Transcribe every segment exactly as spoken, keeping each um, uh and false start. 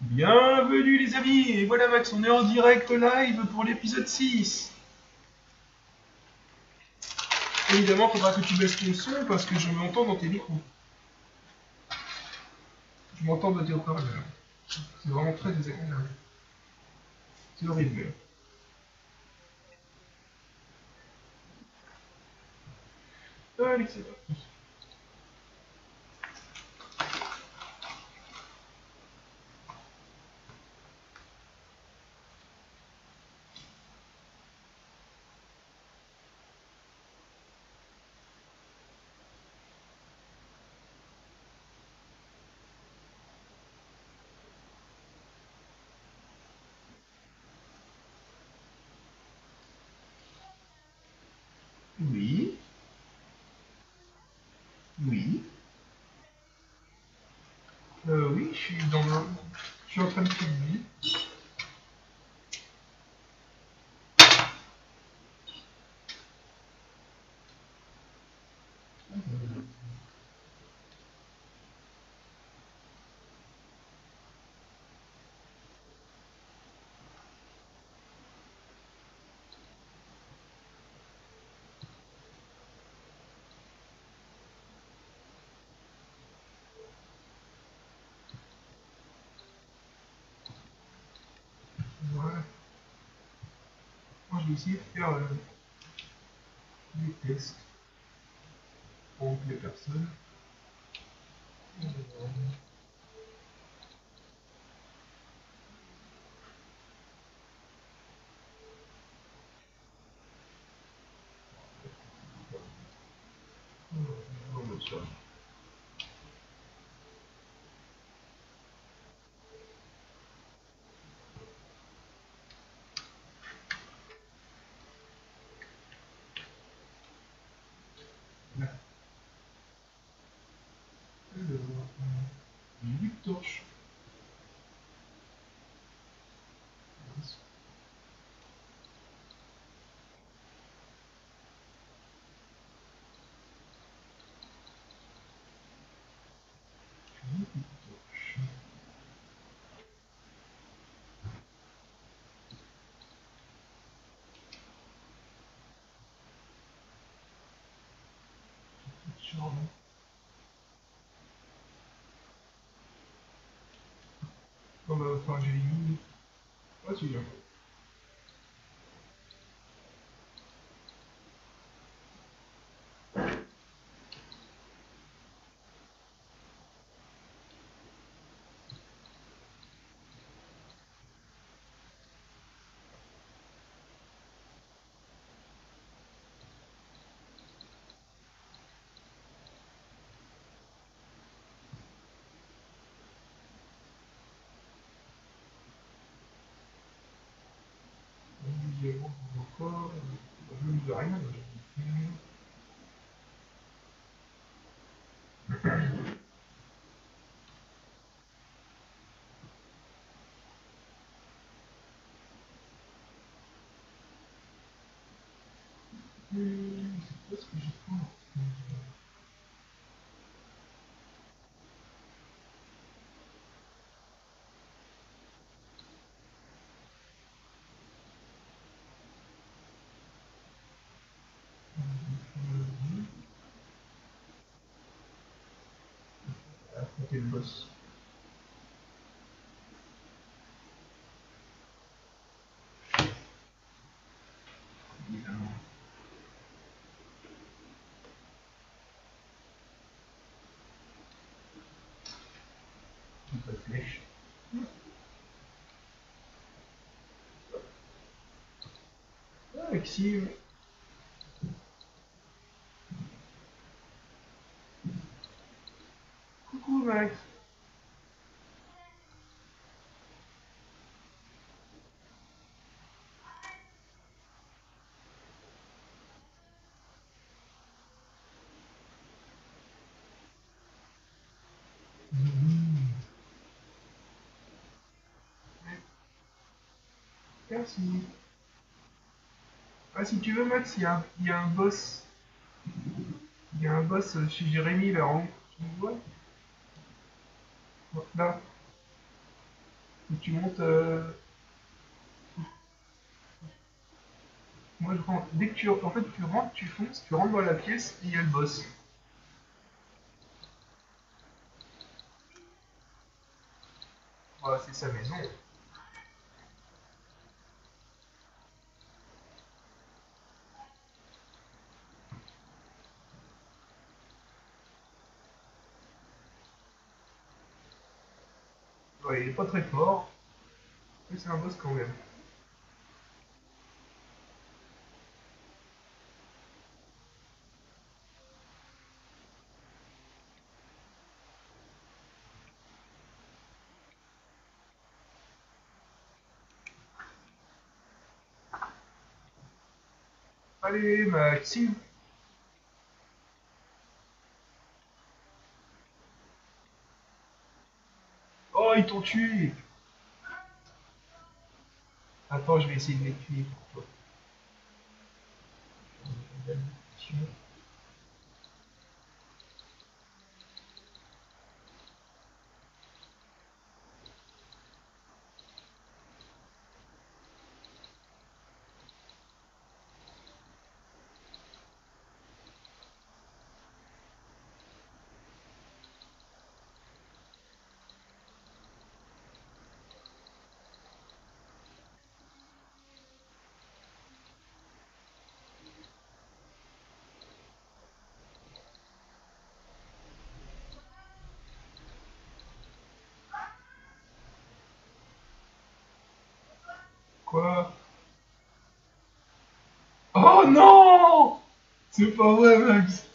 Bienvenue les amis, et voilà Max, on est en direct live pour l'épisode six. Évidemment, il faudra que tu baisses ton son parce que je m'entends dans tes micros. Je m'entends dans tes haut-parleurs. C'est vraiment très désagréable. C'est horrible. Allez, c'est parti. Oui. Oui. Euh, oui, je suis dans le... Je suis en train de filmer. Voilà. Moi, je vais essayer de faire euh, des tests pour les personnes. Euh, on va mettre ça. Là. Alors, j'ai huit torches. Bon bah, enfin, j'ai mis... Ah, c'est bien. Il y a encore... Je ne dis rien. C'est pas ce que j'ai fait. Affronter le boss. Évidemment. Pas de flèche. Ah, Maxime. Coucou Max. Merci. Ah, si tu veux Max, il y a, il y a un boss. Il y a un boss chez Jérémy là en haut. Tu le vois? Là. tu montes. Euh... Moi je rentre. Dès que tu. En fait, tu rentres, tu fonces, tu rentres dans la pièce et il y a le boss. Voilà, c'est sa maison. Ouais, il est pas très fort, mais c'est un boss quand même. Allez, Maxime. Oh, ils t'ont tué. Attends, je vais essayer de les tuer pour toi. Quoi? Oh non! C'est pas vrai, Max.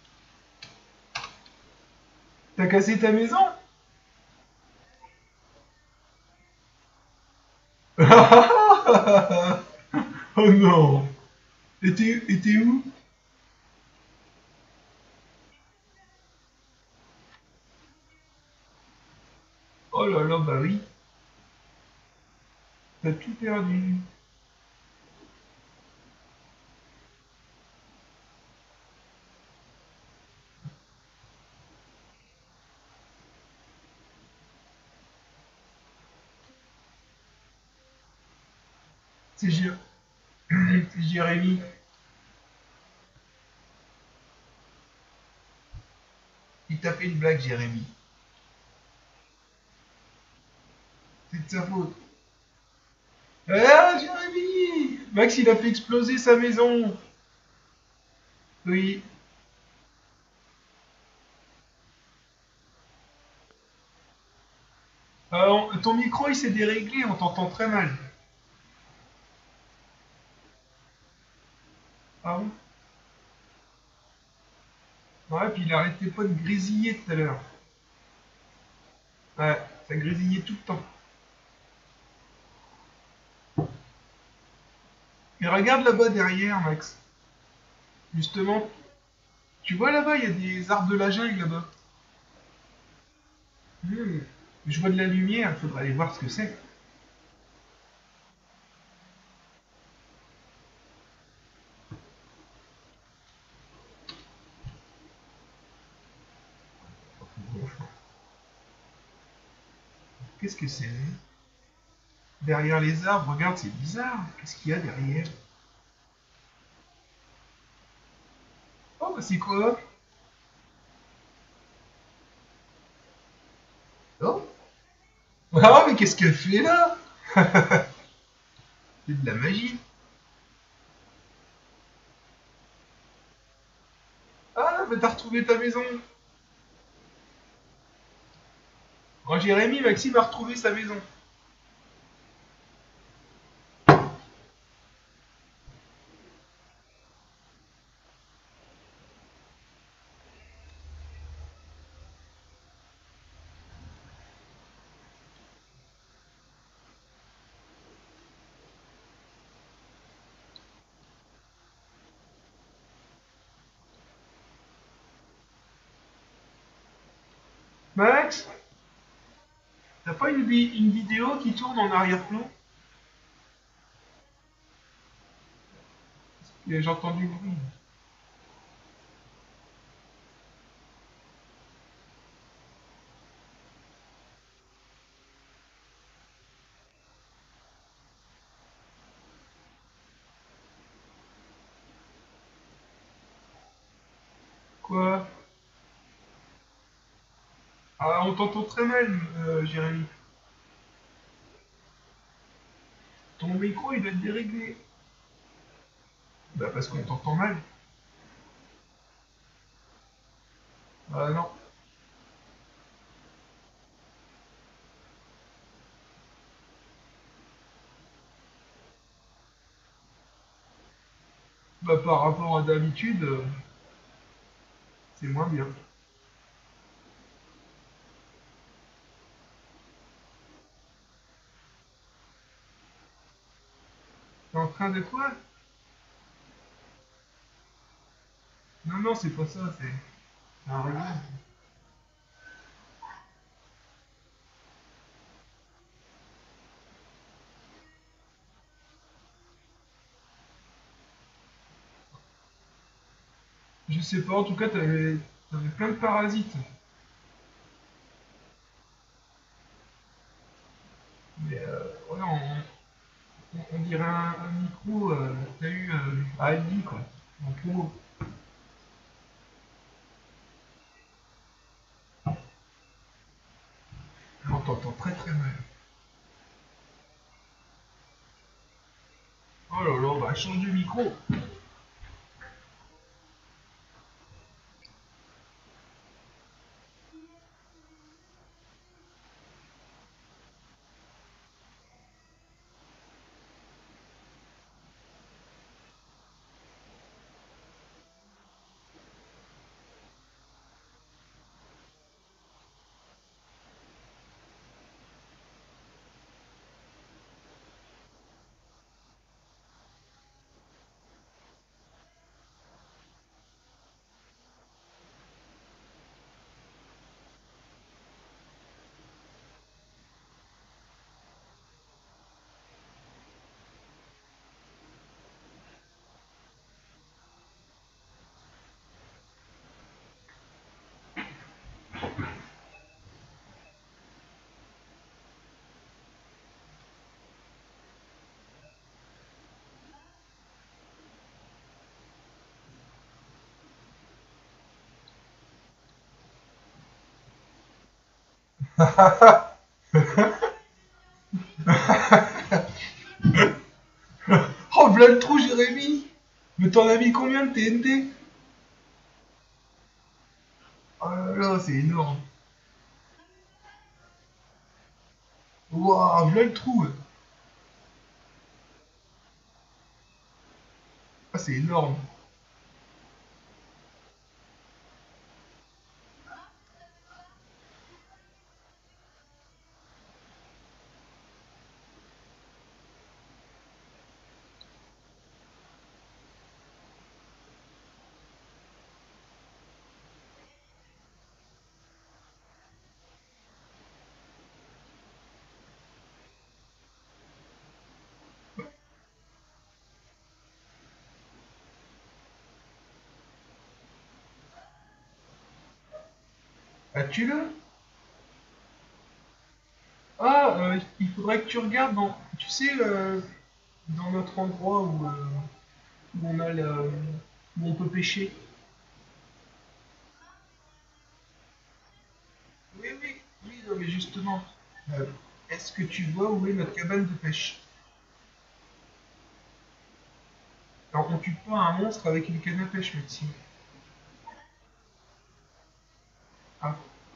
T'as cassé ta maison? Oh non! Et t'es et t'es où? Oh là là, bah oui. T'as tout perdu. C'est Jé- c'est Jérémy. Il t'a fait une blague, Jérémy. C'est de sa faute. Ah, Jérémy! Max, il a fait exploser sa maison. Oui. Alors, ton micro, il s'est déréglé, on t'entend très mal. Ah bon? Ouais, puis il arrêtait pas de grésiller tout à l'heure. Ouais, ça grésillait tout le temps. Et regarde là-bas derrière, Max. Justement, tu vois là-bas, il y a des arbres de la jungle là-bas. Hmm. Je vois de la lumière, il faudra aller voir ce que c'est. Qu'est-ce que c'est? Derrière les arbres, regarde, c'est bizarre. Qu'est-ce qu'il y a derrière? Oh, bah c'est quoi? Oh? Ah, mais qu'est-ce qu'elle fait là? C'est de la magie. Ah, mais t'as retrouvé ta maison. Oh, Jérémy, Maxime a retrouvé sa maison. Max, t'as pas une, vi- une vidéo qui tourne en arrière-plan? J'ai entendu le bruit. Quoi? Ah, on t'entend très mal, euh, Jérémy. Ton micro, il doit être déréglé. Bah, parce qu'on t'entend mal. Ah non. Bah, par rapport à d'habitude, euh, c'est moins bien. T'es en train de quoi? Non, non, c'est pas ça, c'est c'est un réglage. Je sais pas, en tout cas, t'avais t'avais plein de parasites. Mais euh, voilà, on, on- on dirait un, un micro, euh, t'as eu euh, à Aldi, quoi. En promo. On t'entend très très mal. Oh là là, bah change de micro. Oh, v'là le trou, Jérémy. Mais t'en as mis combien de T N T? Oh là là, c'est énorme. Waouh, v'là le trou. Ah, c'est énorme. As-tu le? Ah, euh, il faudrait que tu regardes dans, tu sais, euh, dans notre endroit où, euh, où on a le, où on peut pêcher. Oui, oui, oui, non, mais justement, euh, est-ce que tu vois où est notre cabane de pêche? Alors, on tue pas un monstre avec une canne à pêche, Maxime. Ah,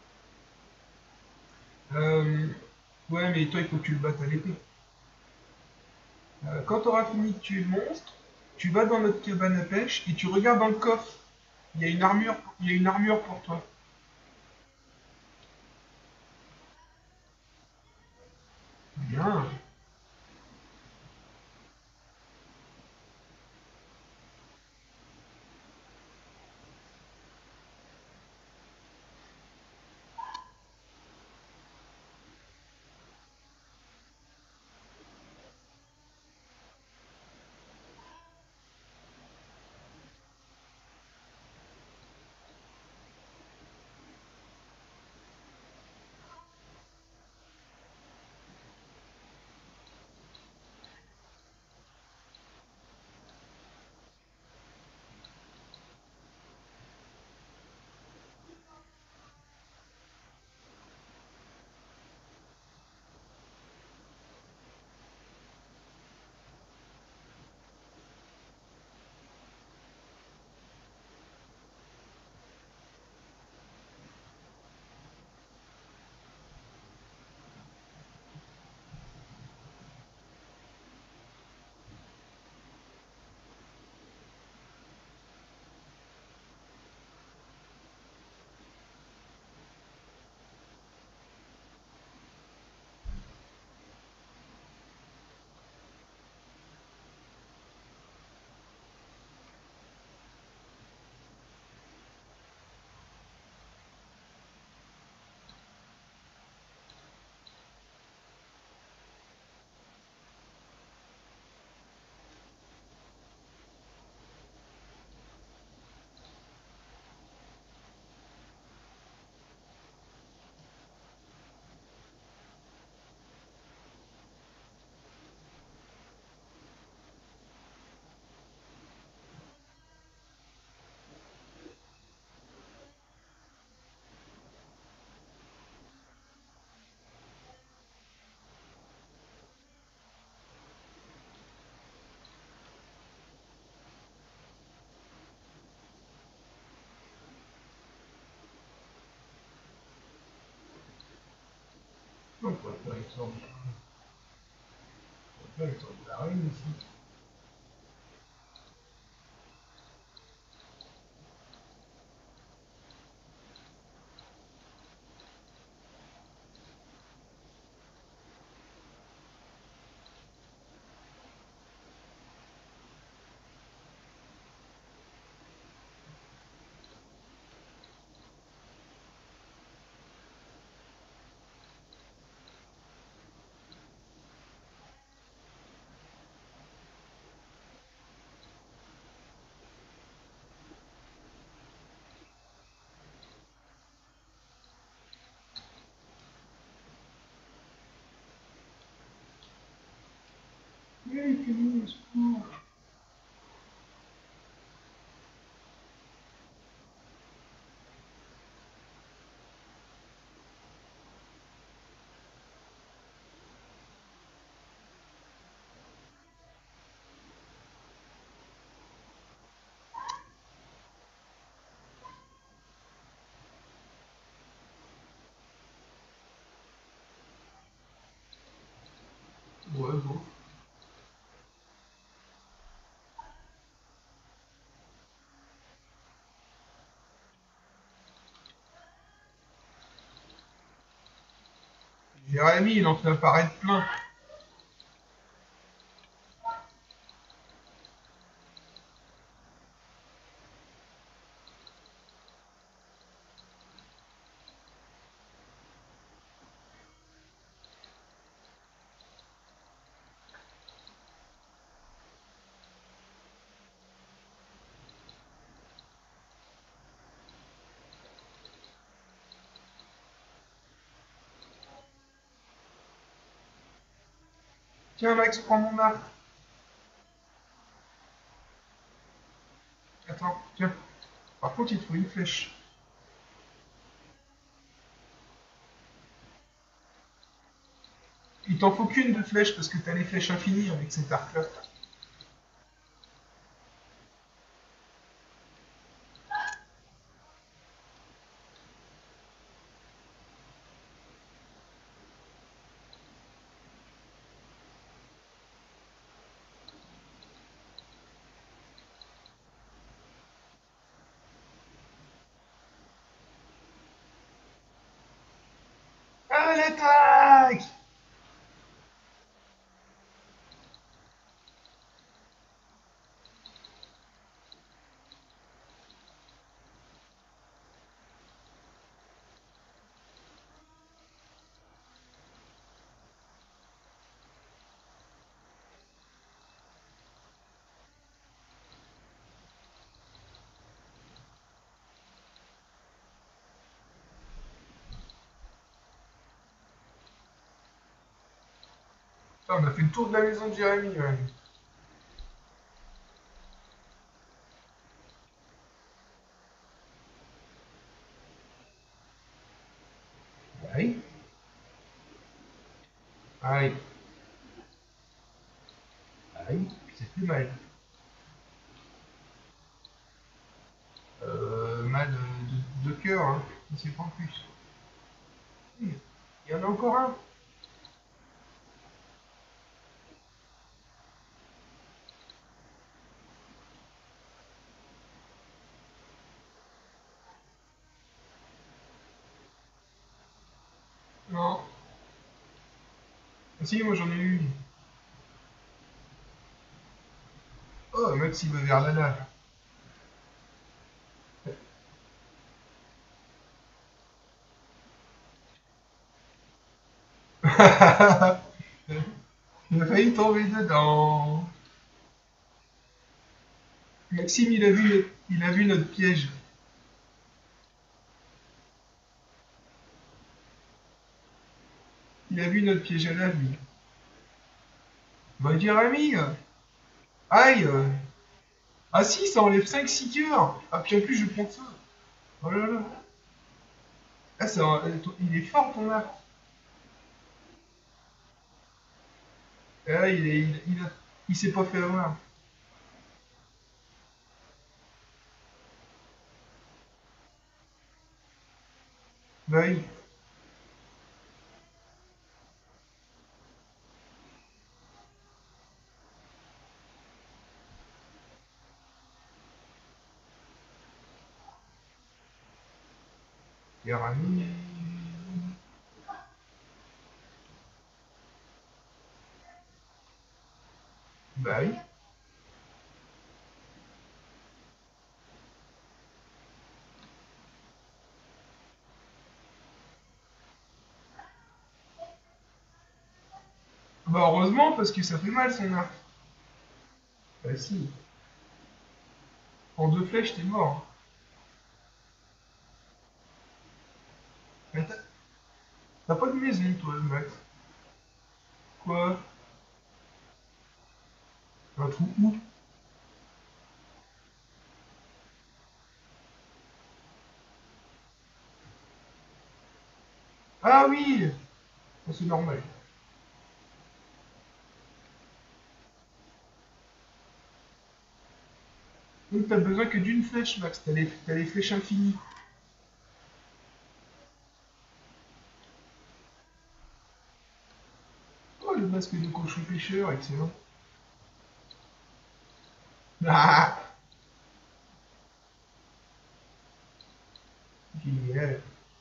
euh, ouais, mais toi, il faut que tu le battes à l'épée. Euh, quand tu auras fini de tuer le monstre, tu vas dans notre cabane à pêche et tu regardes dans le coffre. Il y a une armure, il y a une armure pour toi. Bien. Non, on pourrait faire l'histoire de, on pourrait faire l'histoire de la reine ici. Oui, Camille, au secours. Ouais, bon. Jérémy, il en fait apparaître plein. Tiens, Max, prends mon arc. Attends, tiens. Par contre, il te faut une flèche. Il t'en faut qu'une de flèche parce que t'as les flèches infinies avec cet arc-là. À l'attaque! Putain, on a fait le tour de la maison de Jérémy, quand même. Aïe. Aïe. Aïe. C'est plus mal. Euh, mal de, de cœur, hein. C'est pas plus. Il y en a encore un. Non. Ah, si, moi j'en ai eu une. Oh, Max il va vers la lave. Il a failli tomber dedans. Maxime, il a vu notre, il a vu notre piège. Il a vu notre piège à lave, lui. Bah, Jérémy, aïe. Ah si, ça enlève cinq six cœurs. Ah, puis en plus, je prends ça. Oh là là. Ah, ça, il est fort, ton arc. Ah, il est, il, il, a- il s'est pas fait avoir. Bah oui. meilleur ami. Bah oui. Bah heureusement, parce que ça fait mal son arc. Bah si. En deux flèches, t'es mort. Mais t'as t'as pas de maison, toi, Max. Quoi? Un trou où? Ah oui! Oh, c'est normal. Donc t'as besoin que d'une flèche, Max. T'as les, t'as les flèches infinies. Oh, le masque de cochon pêcheur, excellent. Ah! Génial.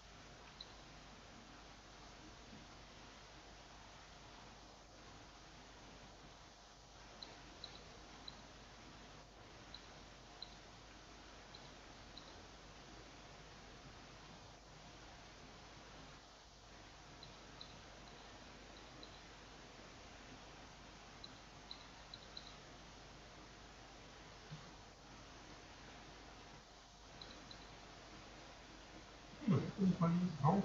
Non.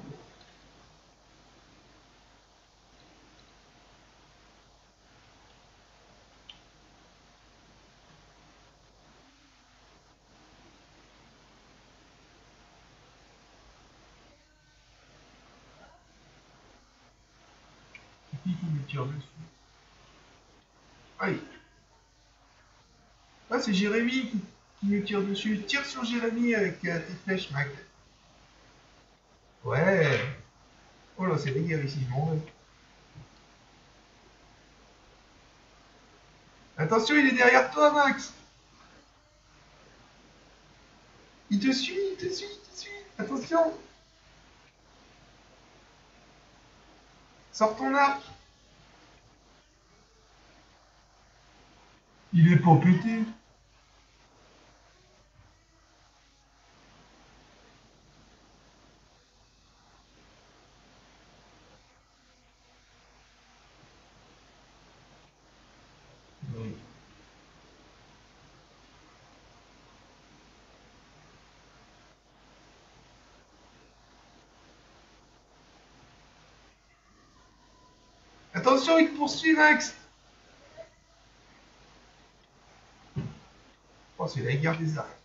Il faut me tirer dessus. Aïe. Ah, c'est Jérémy qui, qui me tire dessus. Tire sur Jérémy avec euh, tes flèches, Max. Ouais. Oh là, c'est la guerre ici, je m'en vais. Attention, il est derrière toi, Max. Il te suit, il te suit, il te suit. Attention. Sors ton arc. Il est pas pété. Oui. Attention, il te poursuit, Max. Oh, c'est la guerre des arcs.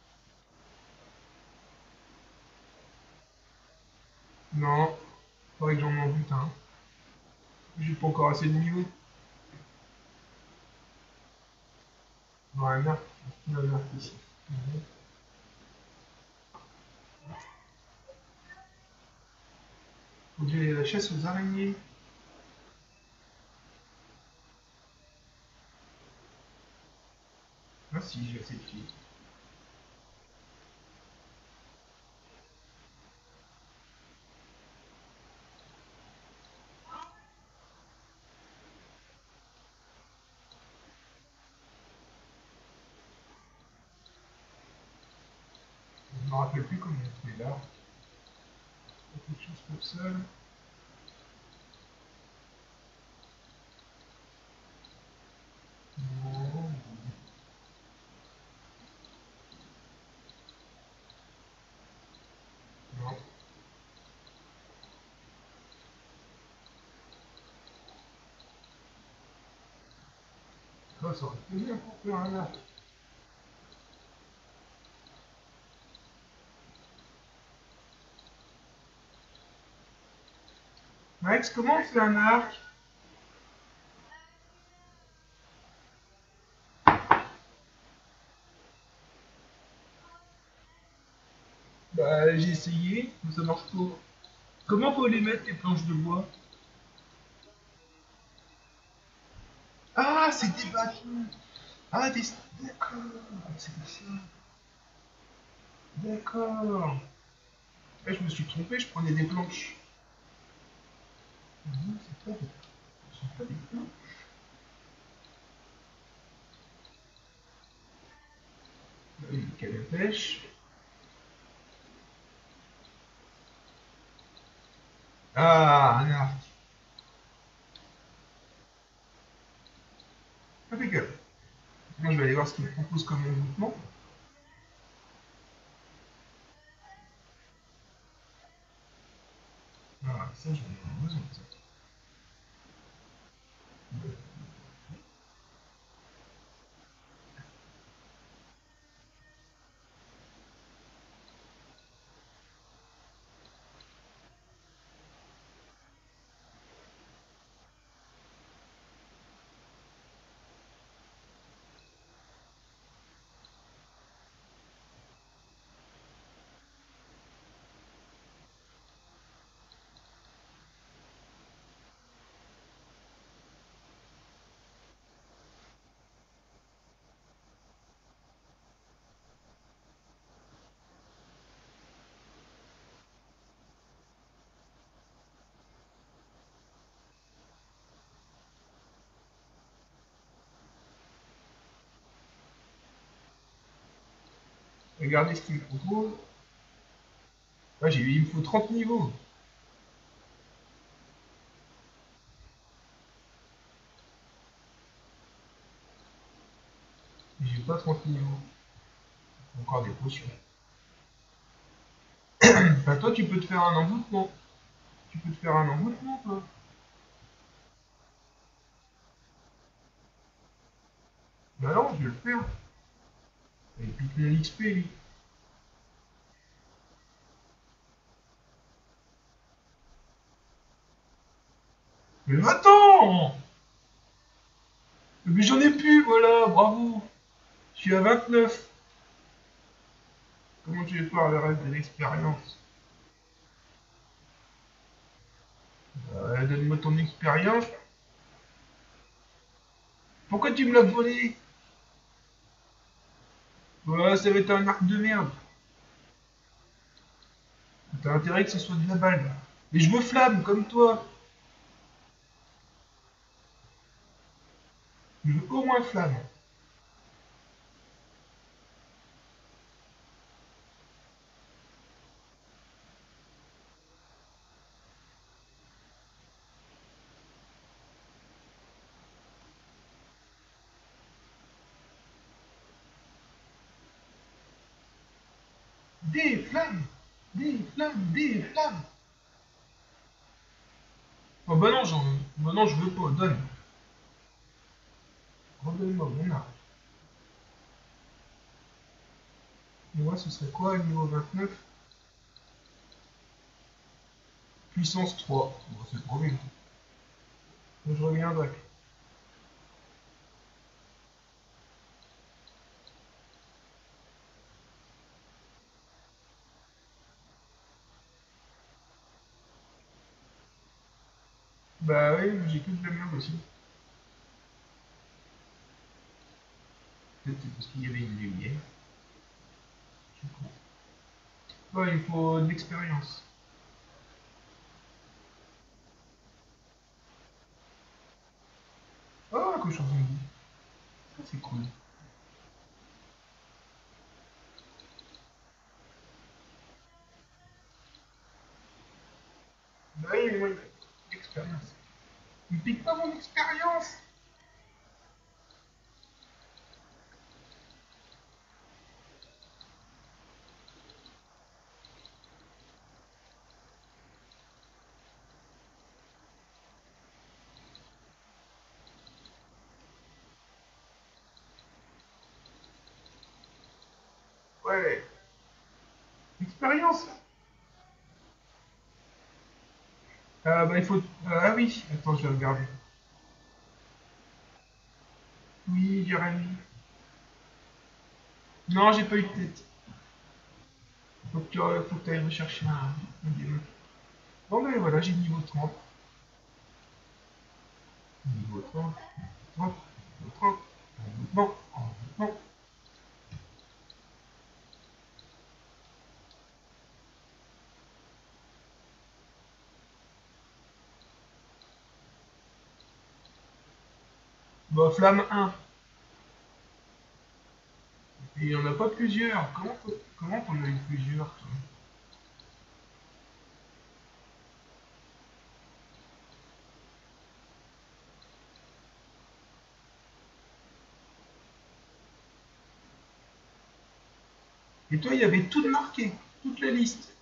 Non. Faudrait que j'en en bute un. J'ai pas encore assez de niveau. Non, un arc. Il y a un arc ici. Mhm. Faut que j'aille à la chasse aux araignées. Ah si, j'ai assez de pieds. Je me rappelle plus comment on fait là. Quelque chose comme ça. Là. Non. Non. Ça, ça aurait été bien pour faire un arc. Max, comment on fait un arc? Bah, j'ai essayé, mais ça marche pas. Comment faut les mettre, les planches de bois? Ah, c'est des bâtons! Ah, des... D'accord! C'est pour ça. D'accord! Là, je me suis trompé, je prenais des planches. Non, c'est pas des, ce sont pas des planches. Là, il y a une canne à pêche. Ah, un arc. Impeccable. Moi, je vais aller voir ce qu'il me propose comme envoûtement. Ah, ça, j'en ai besoin de ça. Regardez ce qu'il me propose. Ouais, j'ai eu, il me faut trente niveaux. J'ai pas trente niveaux. Encore des potions. Enfin, toi, tu peux te faire un envoûtement. Tu peux te faire un envoûtement, toi. Bah non, je vais le faire. Et puis mon X P, lui. Mais va-t'en! Mais j'en ai plus, voilà, bravo. Je suis à vingt-neuf. Comment tu vais faire le reste de l'expérience? euh, Donne-moi ton expérience. Pourquoi tu me l'as volé? Ouais, ça va être un arc de merde. T'as intérêt que ce soit de la balle. Mais je veux flamme, comme toi. Je veux au moins flamme. Des flammes! Des flammes! Des flammes! Oh bah non, j'en... Bah non, je veux pas, donne. Redonne-moi mon arc. Et moi, ce serait quoi, niveau vingt-neuf? Puissance trois. Bon, c'est trop bien. Donc, je reviendrai. Bah oui, j'ai que de la merde aussi. Peut-être c'est parce qu'il y avait une lumière. Je suis con. Ouais, il faut de l'expérience. Oh, un cochon zombie. Ça, c'est cool. Bah oui, mais moi, il faut de l'expérience. Il me pique pas mon expérience! Ouais, expérience! Ah bah il faut... Ah oui, attends, je vais regarder. Oui, Jérémy. Non, j'ai pas eu de tête. Faut que tu faut que ailles rechercher un, un démon. Bon ben voilà, j'ai niveau trente. Niveau trente, trente, trente. Bon, bon. Bah, flamme un. Et il n'y en a pas plusieurs. Comment t'en- comment t'en as eu plusieurs, toi? Et toi, il y avait tout de marqué. Toute la liste.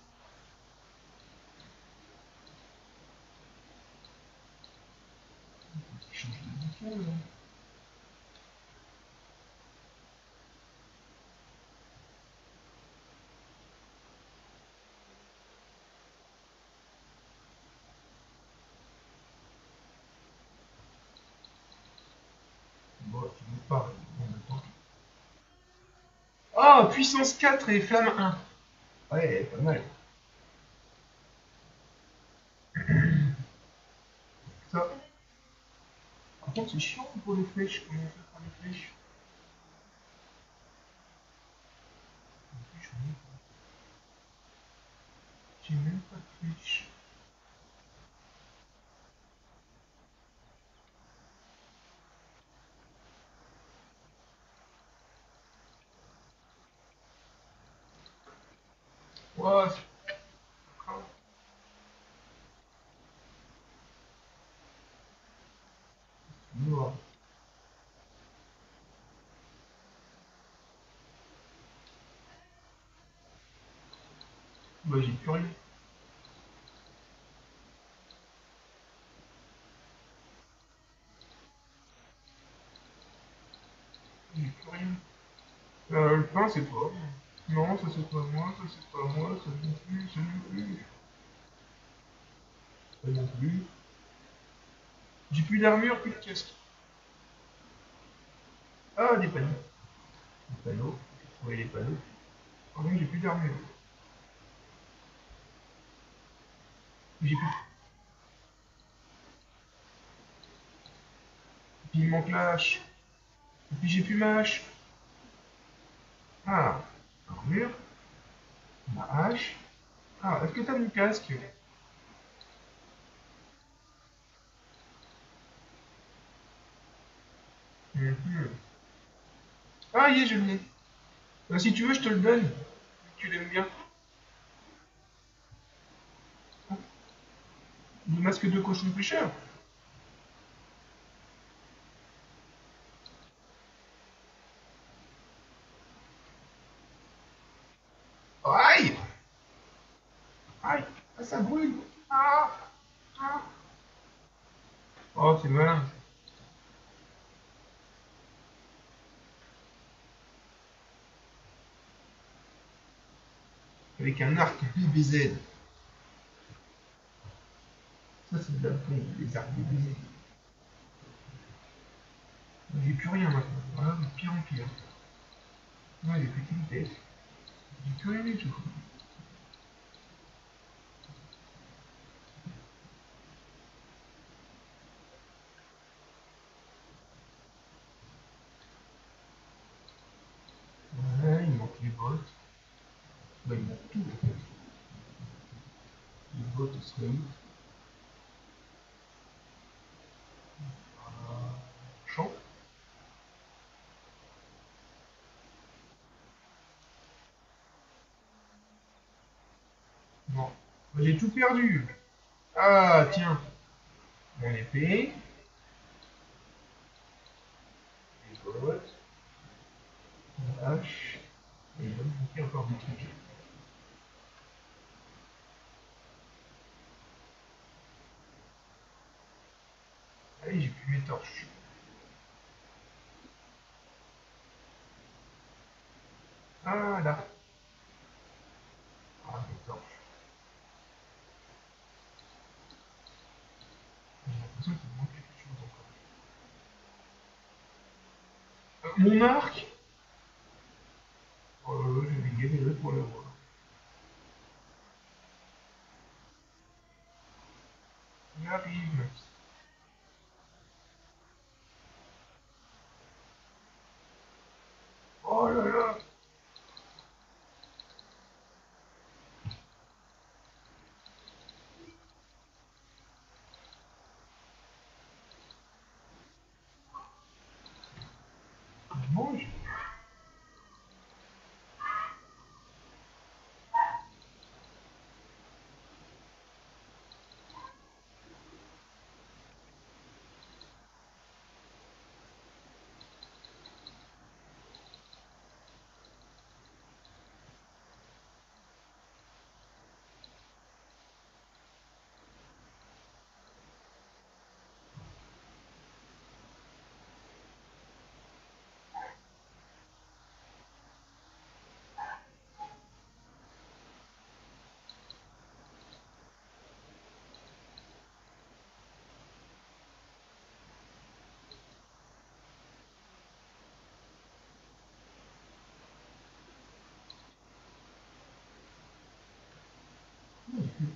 Il change de bouton, là. Bon, tu veux pas. Bon, attends. Ah, puissance quatre et flamme un. Ouais, pas mal. Ça. Par contre, c'est chiant pour les flèches. Comment on fait pour les flèches? Les flèches, j'en ai pas. J'ai même pas de flèches. Ouah, c'est pas grave. Noir. Bah, j'ai plus rien. J'ai plus rien. Euh, le pain, c'est toi. Non, ça c'est pas moi, ça c'est pas moi, ça non plus, ça non plus. Ça non plus. J'ai plus d'armure, plus de casque. Ah, des panneaux. Des panneaux. J'ai trouvé les panneaux. Par contre, j'ai plus d'armure. J'ai plus. Puis il me manque la hache. Et puis j'ai plus ma hache. Ah, armure, ma hache. Ah, est-ce que t'as mon casque? Mhm. Ah, y est, je l'ai. Bah, si tu veux, je te le donne. Vu que tu l'aimes bien. Le masque de cochon pêcheur. Aïe! Aïe! Ah, ça brûle! Ah! Ah! Oh, c'est malin. Avec un arc B B Z. Ça, c'est de la bombe, les arcs B B Z. J'ai plus rien maintenant. Voilà, de pire en pire. Ouais, j'ai plus de vitesse. J'ai plus rien du tout. Ouais, il manque les bottes. Bah, il manque tout en fait. Les bottes seraient où? Ah, champ? Non. Bah, j'ai tout perdu. Ah, tiens. Mon épée. Les bottes. Mon hache. Et il va me manquer encore des trucs. Allez, j'ai plus mes torches. Ah, là. Ah, mes torches. J'ai l'impression qu'il me manque quelque chose encore. Euh, mon arc. Oh là là, je vais galérer pour l'avoir. Il arrive. Oh là là.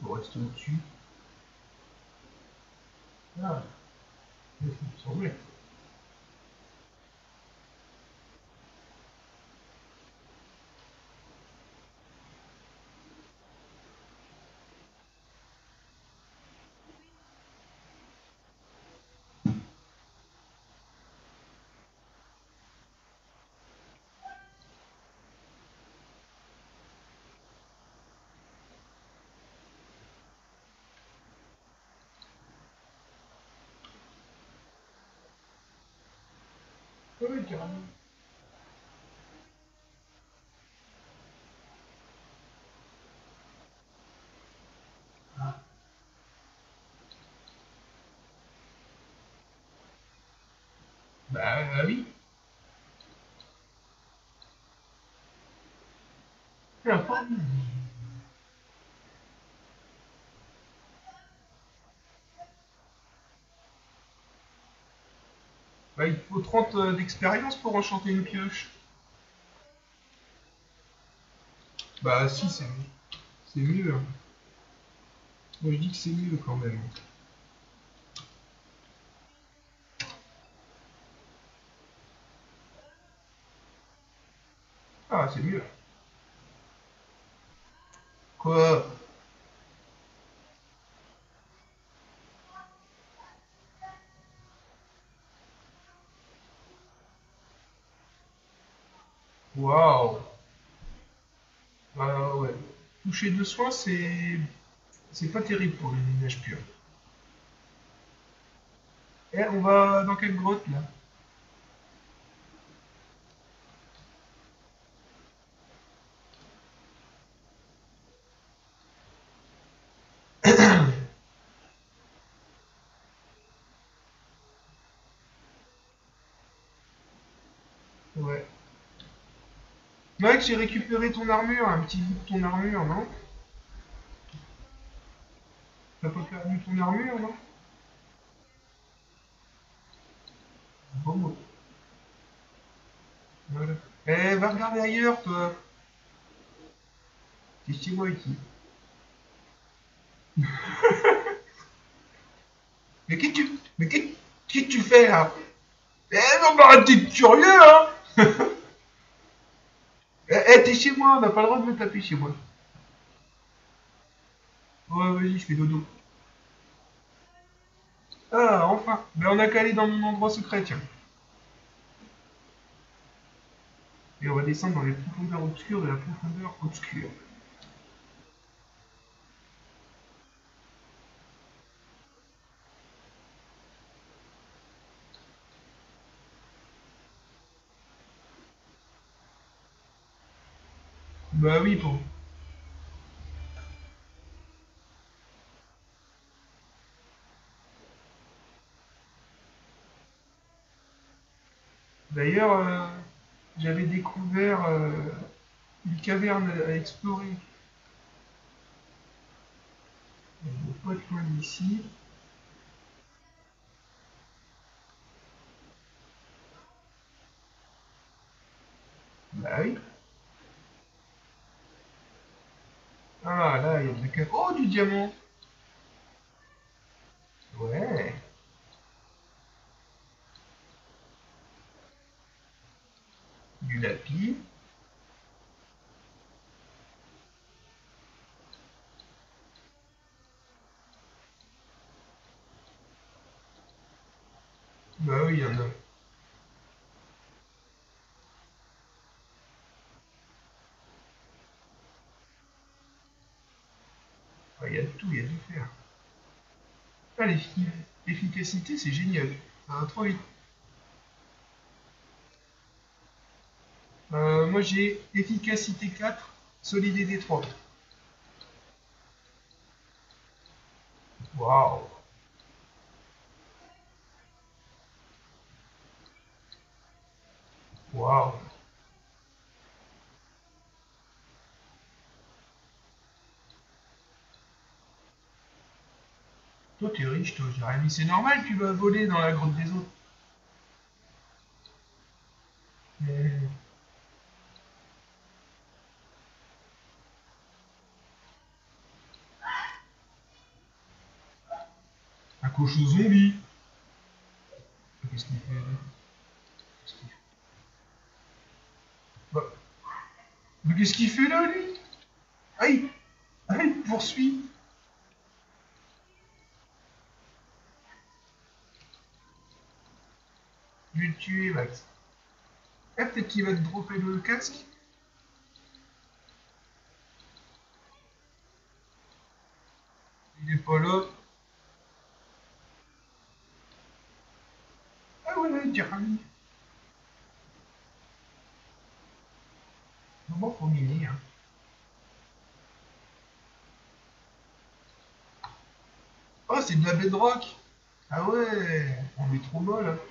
Faut rester au-dessus. Ah, ça me semblait. Oui, carrément. Ah, bah, bah oui. C'est la forme. Bah, il faut trente euh, d'expérience pour enchanter une pioche. Bah si, c'est c'est mieux, hein. Moi je dis que c'est mieux quand même. Ah, c'est mieux. Quoi? Waouh. Ah ouais. Toucher de soin, c'est c'est pas terrible pour le minage pur. Eh, on va dans quelle grotte là? Ouais. Ouais, que j'ai récupéré ton armure, un petit bout de ton armure, non? T'as pas perdu ton armure, non? Bon, voilà. Eh, va regarder ailleurs, toi. T'es chez moi ici. Mais qu'est-ce que tu... Mais qu'est- qu'est-ce que tu fais là? Eh non, bah arrête d'être curieux, hein! Eh, eh, t'es chez moi, on n'a pas le droit de me taper chez moi. Ouais, vas-y, je fais dodo. Ah, enfin. Ben, on a qu'à aller dans mon endroit secret, tiens. Et on va descendre dans les profondeurs obscures de la profondeur obscure. Bah oui, bon. D'ailleurs, euh, j'avais découvert euh, une caverne à, à explorer. Elle doit pas être loin d'ici. Bah oui. Ah là, il y a de la cave. Oh, du diamant! Ouais. Du lapis. Bah oui, il y en a. Ah, il y a de tout, il y a du fer. Ah, l'effi- l'efficacité, c'est génial. Ça va trop vite. Euh, moi, j'ai efficacité quatre, solidité trois. Waouh! Waouh! Toi, t'es riche, toi, Jérémy. C'est normal, tu vas voler dans la grotte des autres. Mais- cochon zombie. Qu'est-ce qu'il fait là? Qu'est-ce qu'il fait Bah, mais qu'est-ce qu'il fait là, lui? Aïe! Aïe, il poursuit! Je vais le tuer, Max. Ah, peut-être qu'il va te dropper le casque? Il est pas là. Ah ouais, ouais, Jeremy. Bon, faut miner, hein. Oh, c'est de la bedrock! Ah ouais, on est trop bas là.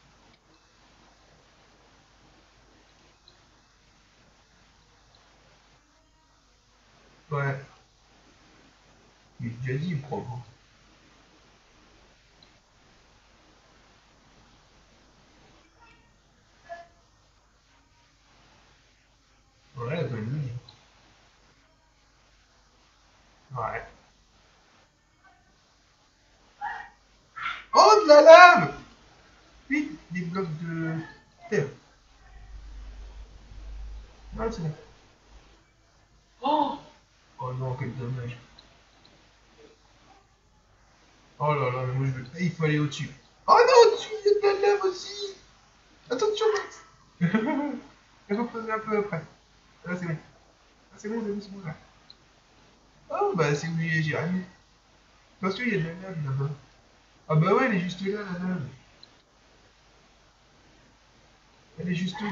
Ouais, il est déjà dit, le propre. Ouais, bonne idée. Ouais. Oh, de la lave! Vite, des blocs de terre. Ouais, c'est bon. Oh! Oh non, quel dommage. Oh là là, mais moi je veux. Eh, il faut aller au-dessus. Oh non, au-dessus, il y a de la lave aussi! Attention, Max! Il faut poser un peu après. Là, c'est bon. Ah, c'est bon, c'est bon, là. Oh, bah, c'est où j'ai rien. Attention, il y a de la lave là-bas. Ah, bah ouais, elle est juste là, la lave. Elle est juste là.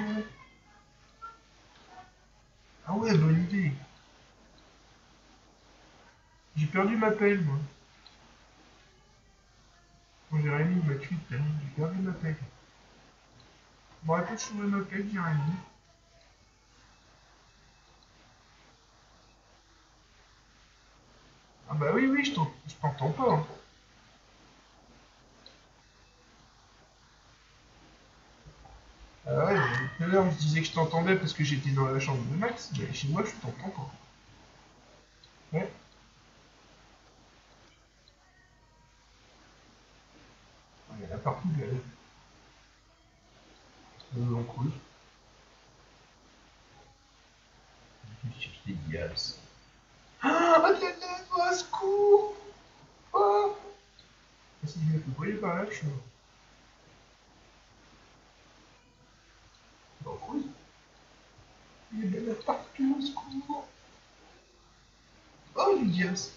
Ah ouais, bonne idée. J'ai perdu ma pelle, moi. Quand Jérémy il m'a tué tout à l'heure, j'ai perdu ma pelle. Bon, attends, je trouverai ma pelle, Jérémy. Ah bah oui, oui, je t'en- je t'entends pas, hein. Ah ouais, mais tout à l'heure, je disais que je t'entendais parce que j'étais dans la chambre de Max, mais chez moi, je t'entends pas. Ouais, il y en a partout, là. Euh, on creuse. Je cherche des gaz. Ah, de la lave, au secours! Oh! Ah, si je me fais brûler par là, je suis mort. On creuse. Il y a de la lave partout, au secours! Oh, du gaz!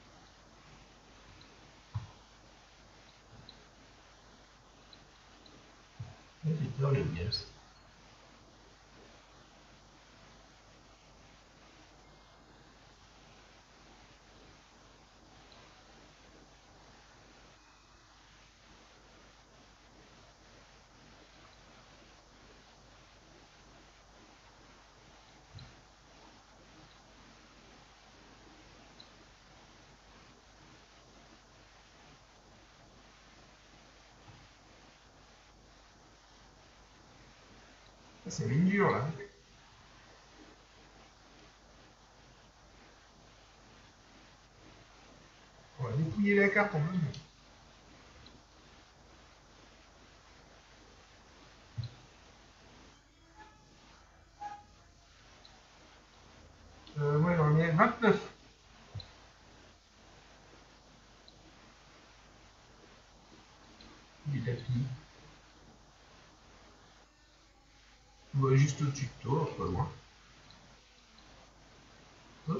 Ah, j'ai peur, le gaz. Ah, c'est mine dure, là. On va dépouiller la carte en même. Euh, ouais, j'en ai vingt-neuf. Des tapis. Bah, juste au-dessus de toi, pas loin. Hop.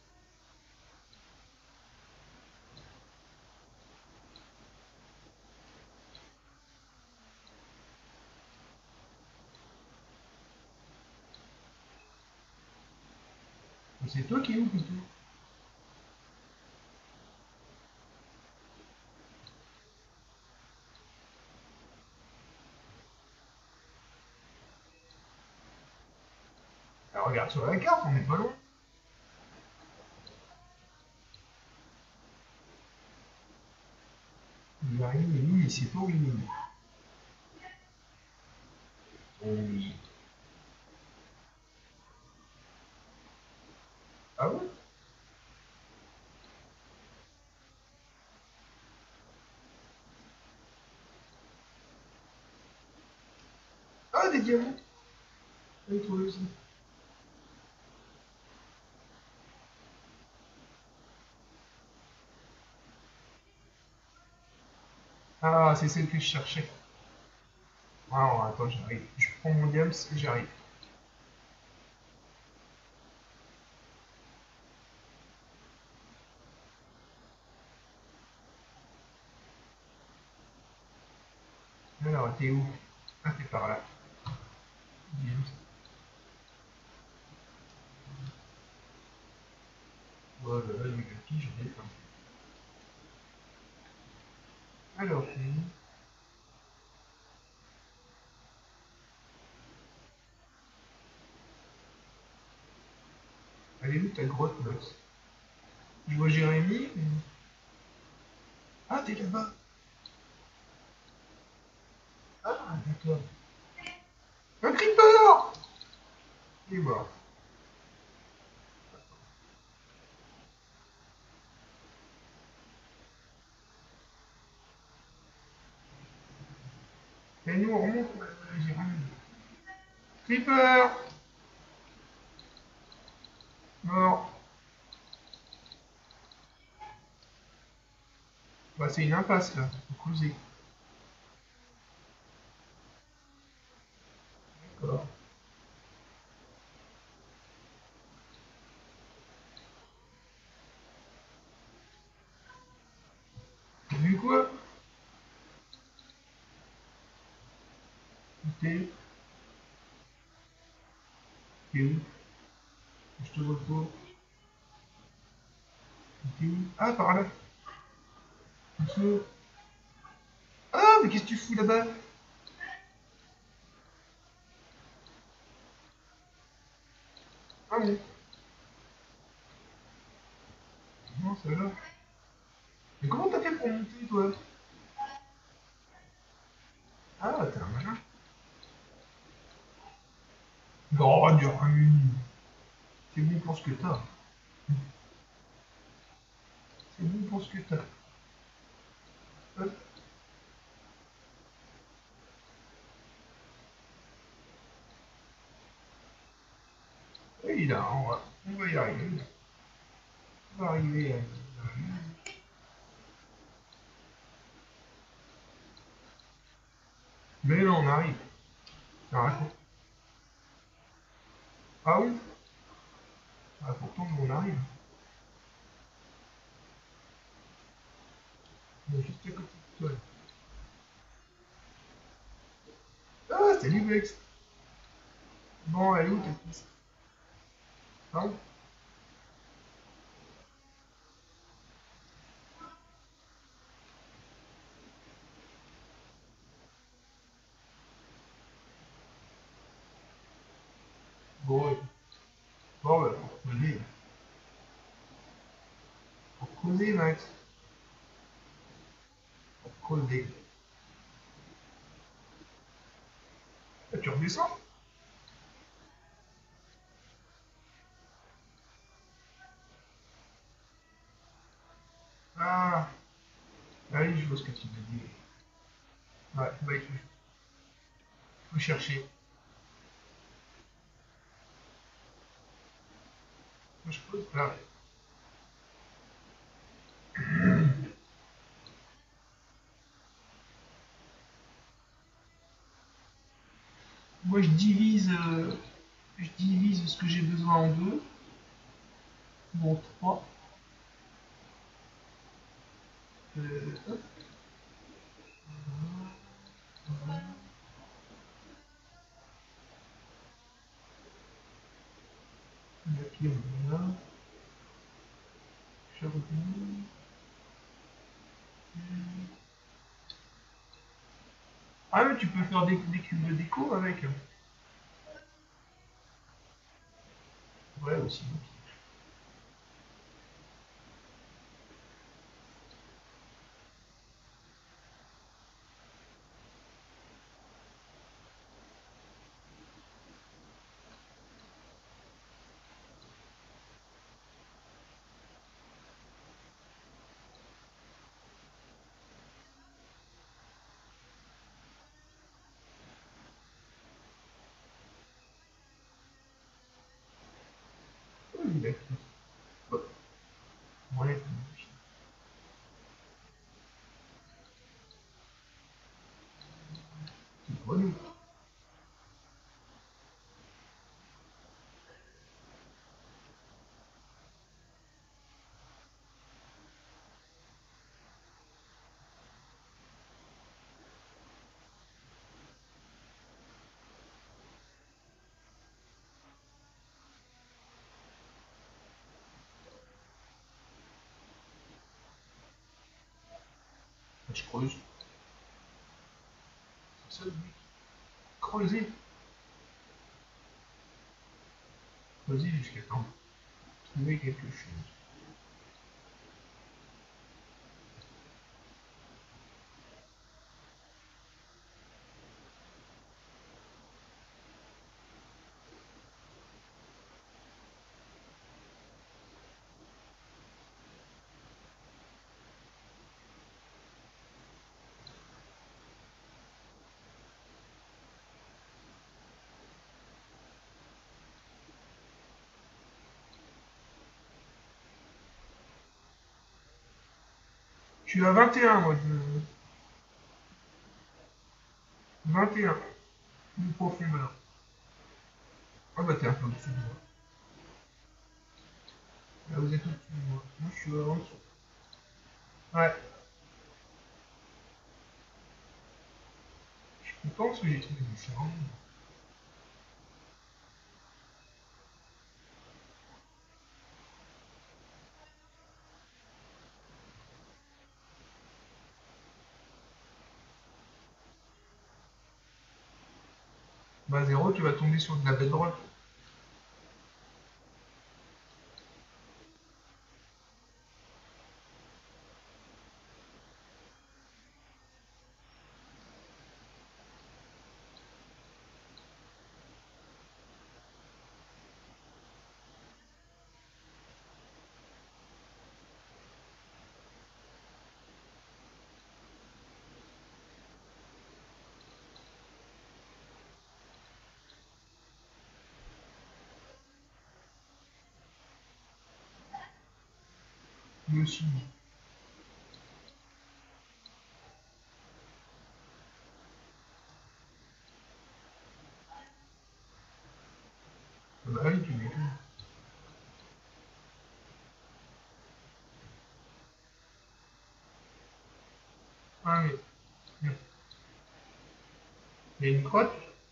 C'est toi qui es où plutôt? Alors, regarde sur la carte, on est pas loin. Il a rien mis, il sait pas où il est mis. Oui. Ah ouais? Ah, des diamants. Et toi aussi. Ah, c'est celle que je cherchais. Ah, non, attends, j'arrive. Je prends mon diams et j'arrive. Alors, t'es où? Ah, t'es par là. Diams. Oh là là, du gâchis, j'en ai plein. Alors, t'es où? Elle est où ta grotte, Nox? Je vois Jérémy. mais- Ah, t'es là-bas. Ah, d'accord. Un creeper! Il est mort. Et nous, on remonte. Ouais, ouais, Jérémy. Creeper! Mort. Bah, c'est une impasse, là. Faut creuser. D'accord. T'as vu quoi? T'es t'es où? Je te vois pas. T'es où? Ah, par là. Doucement. Ah, mais qu'est-ce que tu fous là-bas? Ah bon. Non, ça va. Mais comment t'as fait pour monter, toi? Ah, t'es un malin. Non, Jérémy. C'est bon pour ce que t'as. C'est bon pour ce que t'as. Hop. Oui, là, on va, on va y arriver. On va arriver. à- Mais là, on arrive. Ah, ah oui? Ah, pourtant, nous, on arrive. On est juste à côté de toi. Ah, salut, Vex. Bon, elle est où ta piste? Hein? Bon, ouais. Bon, bah, faut creuser. Faut creuser, Max. Faut creuser. Ah, tu redescends? Ah, ah oui, je vois ce que tu veux dire. Ouais, bah, il faut, faut chercher. Moi, je creuse là. Moi, je divise, euh, je divise ce que j'ai besoin en deux, ou en trois. Euh, hop, la pierre, voilà. Charbon. Ah, mais tu peux faire des, des cubes de déco avec. Ouais, aussi. la crise. Bah, ouais, c'est pas nous. Je creuse. C'est ça le but. Creuser. Creuser jusqu'à temps. Trouver quelque chose. Je suis à vingt et un, moi. De... vingt et un. Plus profondeur. Ah bah t'es un peu au-dessus de moi. Là vous êtes au-dessus de moi. Moi je suis en dessous. Ouais. Je suis content parce que j'ai trouvé du charme. Bah zéro, tu vas tomber sur de la bedrock. Lui aussi. Ah bah oui, tu m'étonnes. Ah mais, il y a une grotte.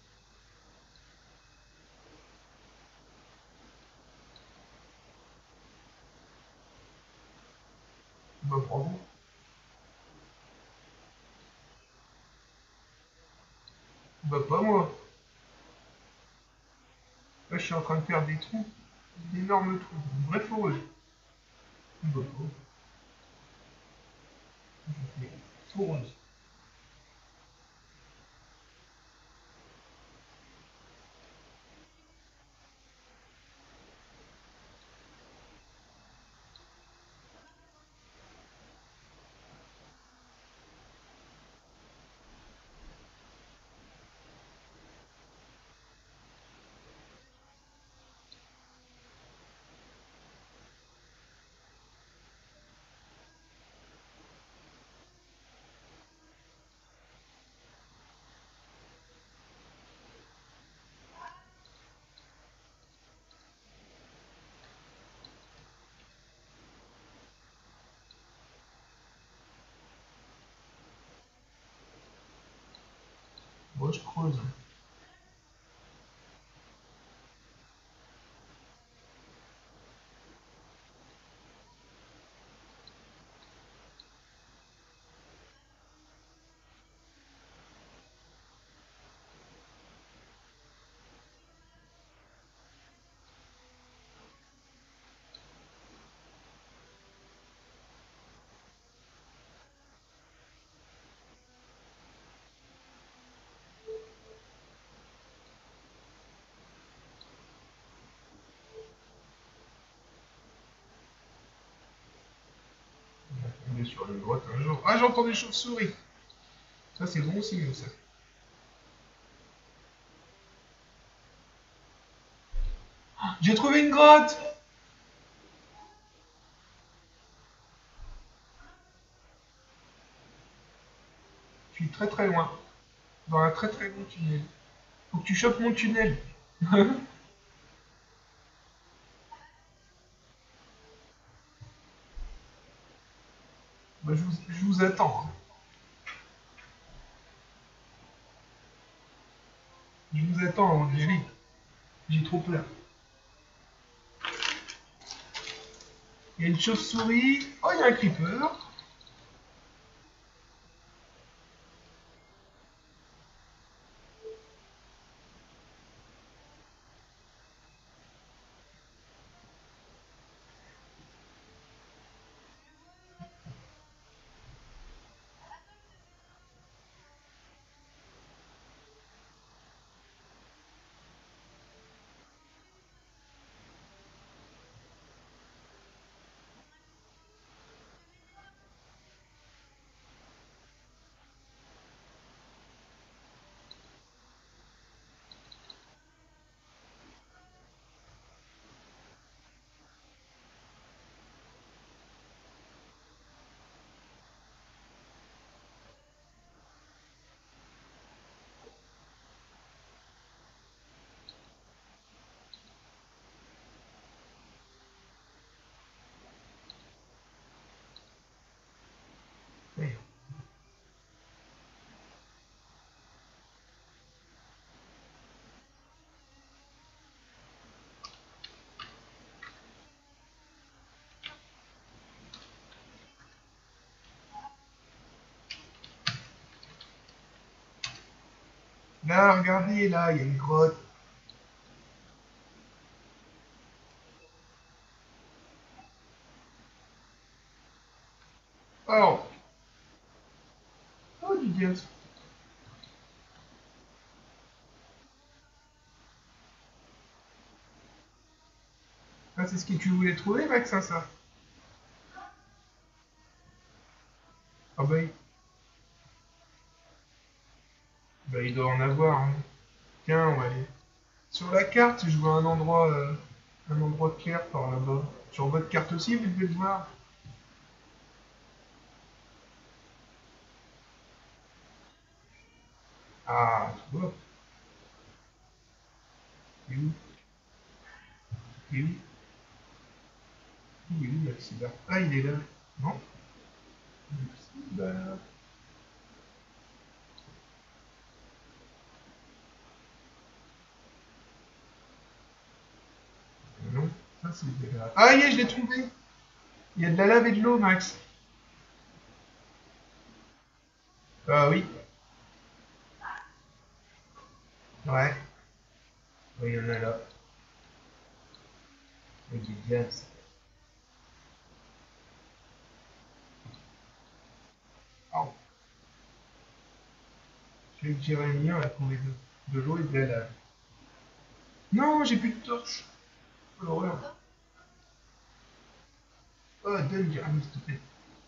Bah bravo. Bah pas moi. Là je suis en train de faire des trous. D'énormes trous. Une vraie foreuse. Bah pas. Mais foreuse. Moi je creuse. On est sur une grotte un jour. Ah j'entends des chauves-souris. Ça c'est bon signe ça. J'ai trouvé une grotte. très très loin. Dans un très très long tunnel. Faut que tu chopes mon tunnel. Bah, je, vous, je vous attends. Hein. Je vous attends avant d'y aller. J'ai trop peur. Il y a une chauve-souris. Oh, il y a un creeper. Ouais. Là, regardez, là, il y a une grotte. Oh, oh du diable. Ah, c'est ce que tu voulais trouver, Max, hein, ça? Ah bah, il, bah, il doit en avoir. Hein. Tiens, on va aller. Sur la carte, je vois un endroit, euh, un endroit clair par là-bas. Sur votre carte aussi, vous devez le voir. Ah, tu vois. Il est où? Il est où? Il est où, Maxi là? Ah, il est là. Non? Maxi, bah... Non, ça c'est de la... Ah, y est, je l'ai trouvé! Il y a de la lave et de l'eau, Max. Ah oui. Ouais. Oui, il y en a là. Ok, yes. Oh. Je vais que Jérémy, on a trouvé de, de l'eau et de la lave. Non, j'ai plus de torche. Oh l'horreur. Oh, donne Jérémy, s'il te plaît.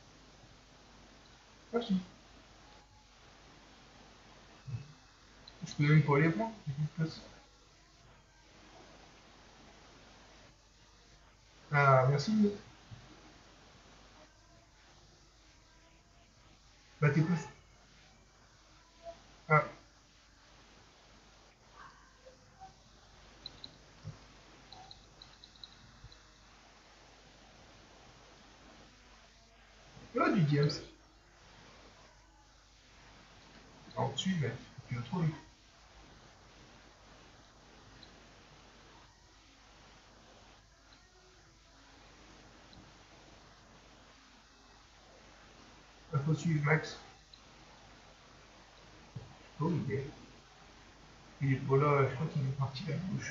Ah si. Je peux même pas les prendre. J'ai plus de place. Ah, merci. Bah, t'es pas... Ah, oh, du James. En dessus, mec. Tu veux trop vite. Il faut suivre Max. Oh, il est. Il est pas là, je crois qu'il est parti à gauche.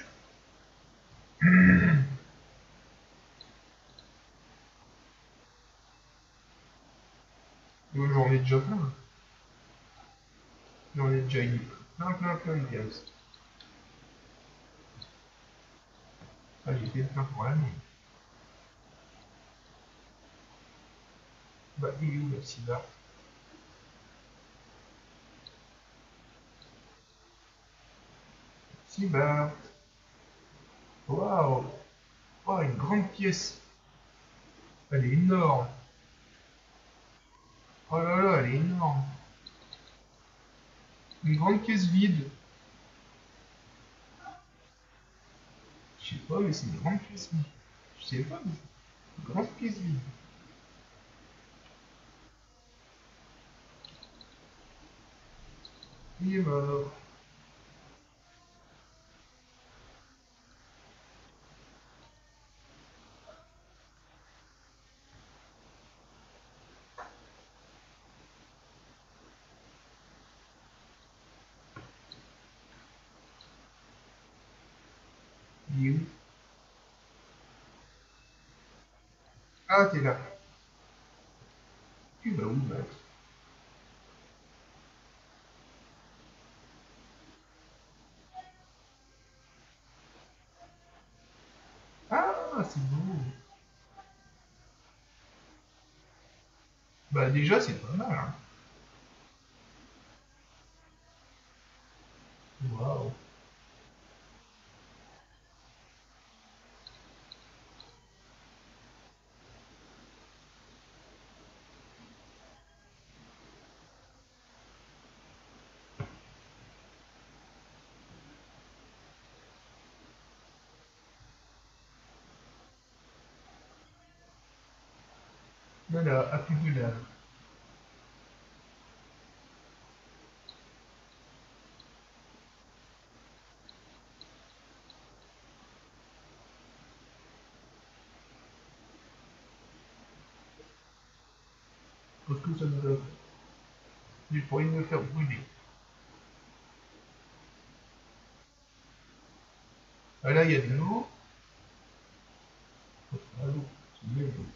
Moi, j'en ai déjà plein. J'en ai déjà eu plein, plein, plein de gaz. Ah, j'ai fait plein pour l'année. Bah, il est où la cyber? Cyber. Waouh! Oh, une grande pièce. Elle est énorme. Oh là là, elle est énorme. Une grande caisse vide. Je sais pas, mais c'est une grande caisse vide. Je sais pas, mais c'est une grande caisse vide. Il est mort. Il est où? Ah, t'es là. Tu vas où, Max? Ah, c'est beau. Bah déjà, c'est pas mal, hein. Waouh. Voilà, à plus de là. Parce que ça nous a... J'ai pas envie de me faire brûler. Ah là, il y a de l'eau. Ah, l'eau. C'est bien l'eau.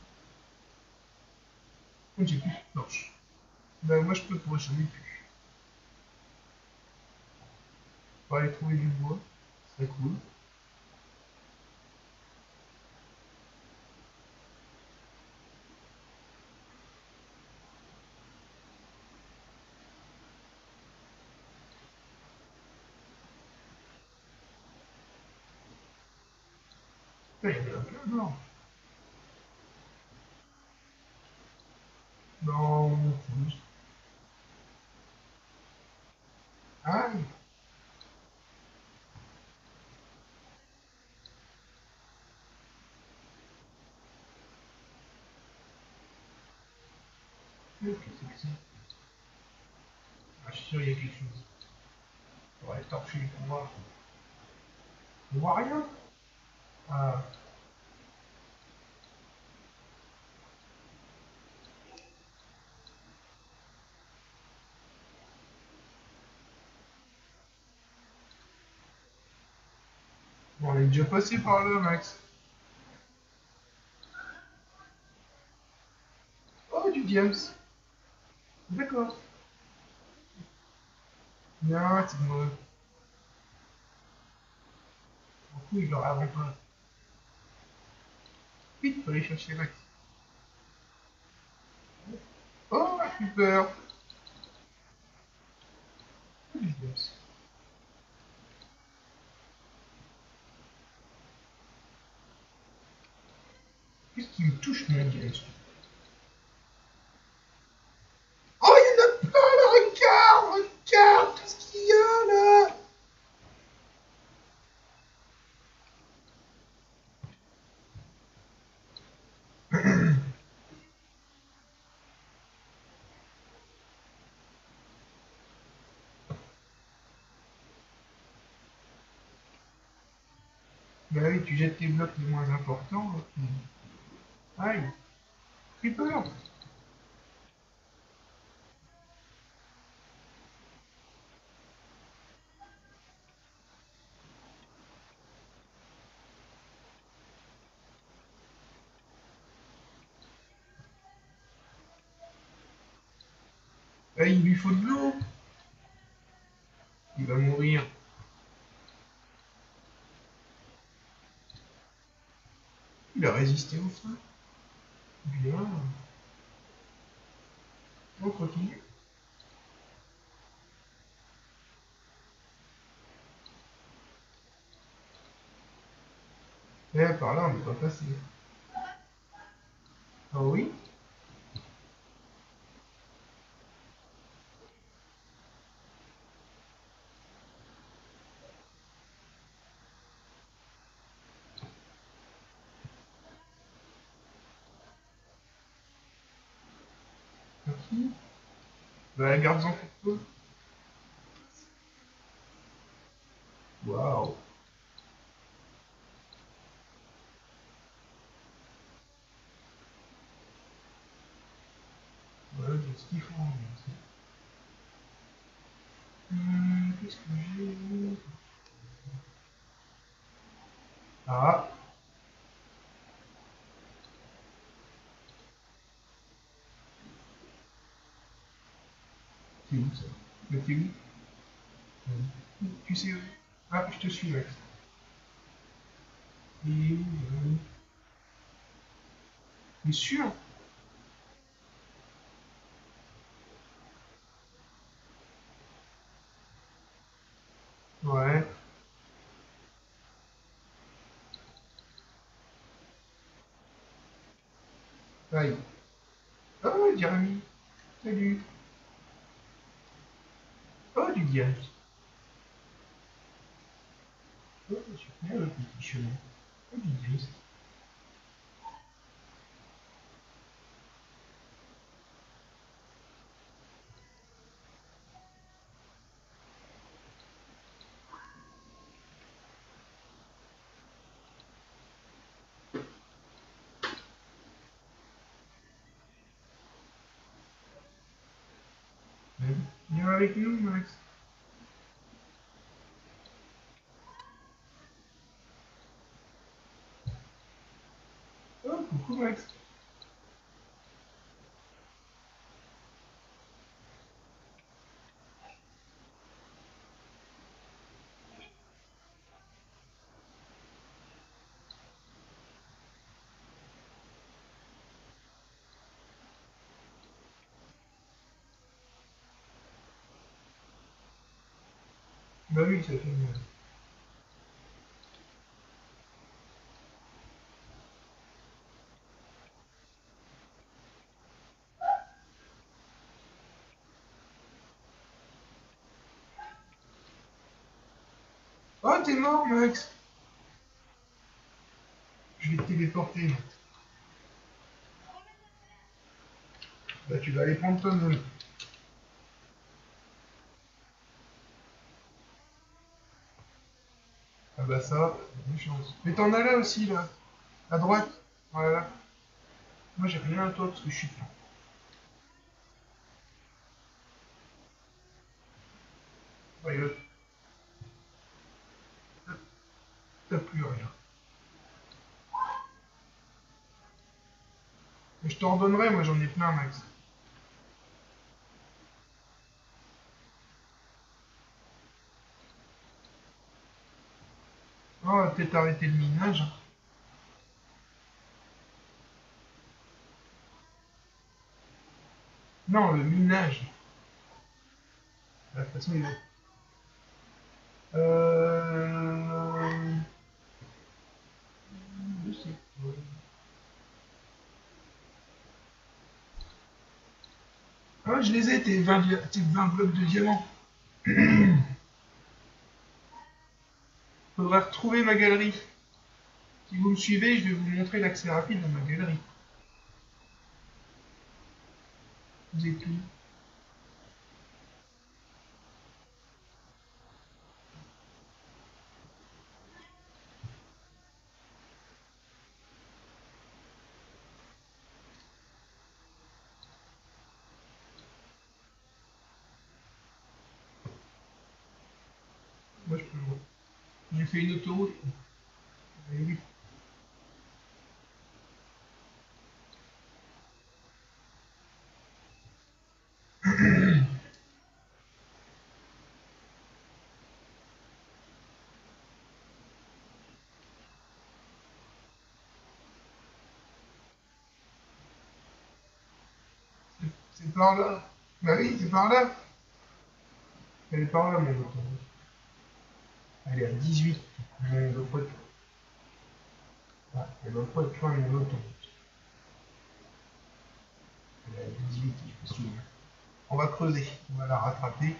Oh, j'ai plus de torche. Bah moi, je peux pour j'en ai plus. On va aller trouver du bois. C'est cool. Putain, il y en a plein dehors. Non, plus. Ah, qu'est-ce que c'est que ça? Ah, je suis sûr, il y a quelque chose. On va aller torcher pour voir. On voit rien. Ah, bon, on est déjà passé par là, Max. Oh, du Diams. D'accord. Non, c'est moi. Du coup, il leur avant pas. Vite, faut aller chercher Max. Oh, super. Du Diams. Qu'est-ce qui me touche, mon Diams? Oh, il y en a plein là, regarde, regarde tout ce qu'il y a là. Bah oui, tu jettes tes blocs les moins importants. Puis... aïe, creeper. Ah, il lui faut de l'eau. Il va mourir. Il a résisté au feu. Bien. On continue. Eh, par là, on n'est pas passé. Ah oui? qui? Bah, garde-en pour toi. Waouh. Ouais, c'est ce qu'il faut. Hum, Qu'est-ce que j'ai? Ah, c'est où ça? Mais t'es où? Euh, Tu sais où? Ah, je te suis, Max. Il est où? euh T'es sûr? Ouais. Aïe. Oh, Jérémy. Salut. Oh, du diable. Oh, super, le petit chemin. Oh, du diable. Viens avec nous, Max. Oh, coucou, Max. Bah oui, ça fait mal. Oh, t'es mort, Max. Je vais te téléporter. Bah, tu vas aller prendre toi-même. Ah bah ça, bonne chance. Mais t'en as là aussi, là. À droite. Voilà. Moi, j'ai rien à toi parce que je suis fou. Ouais, là, t'as plus rien. Mais je t'en donnerai, moi j'en ai plein, Max. Oh, on va peut-être arrêter le minage. Non, le minage. De toute façon, il est... Euh... Je sais pas. Ah, je les ai, tes vingt, dia- tes vingt blocs de diamants. Faudra retrouver ma galerie. Si vous me suivez, je vais vous montrer l'accès rapide dans ma galerie. Vous êtes où? Moi, je peux le voir. J'ai fait une autoroute. Allez, vite. C'est par là. Bah oui, c'est par là. Elle est par là, mon autoroute. Elle est à dix-huit. Mon autoroute. Ah, elle va pas être loin, mon autoroute. Elle est à dix-huit, je me souviens. On va creuser. On va la rattraper.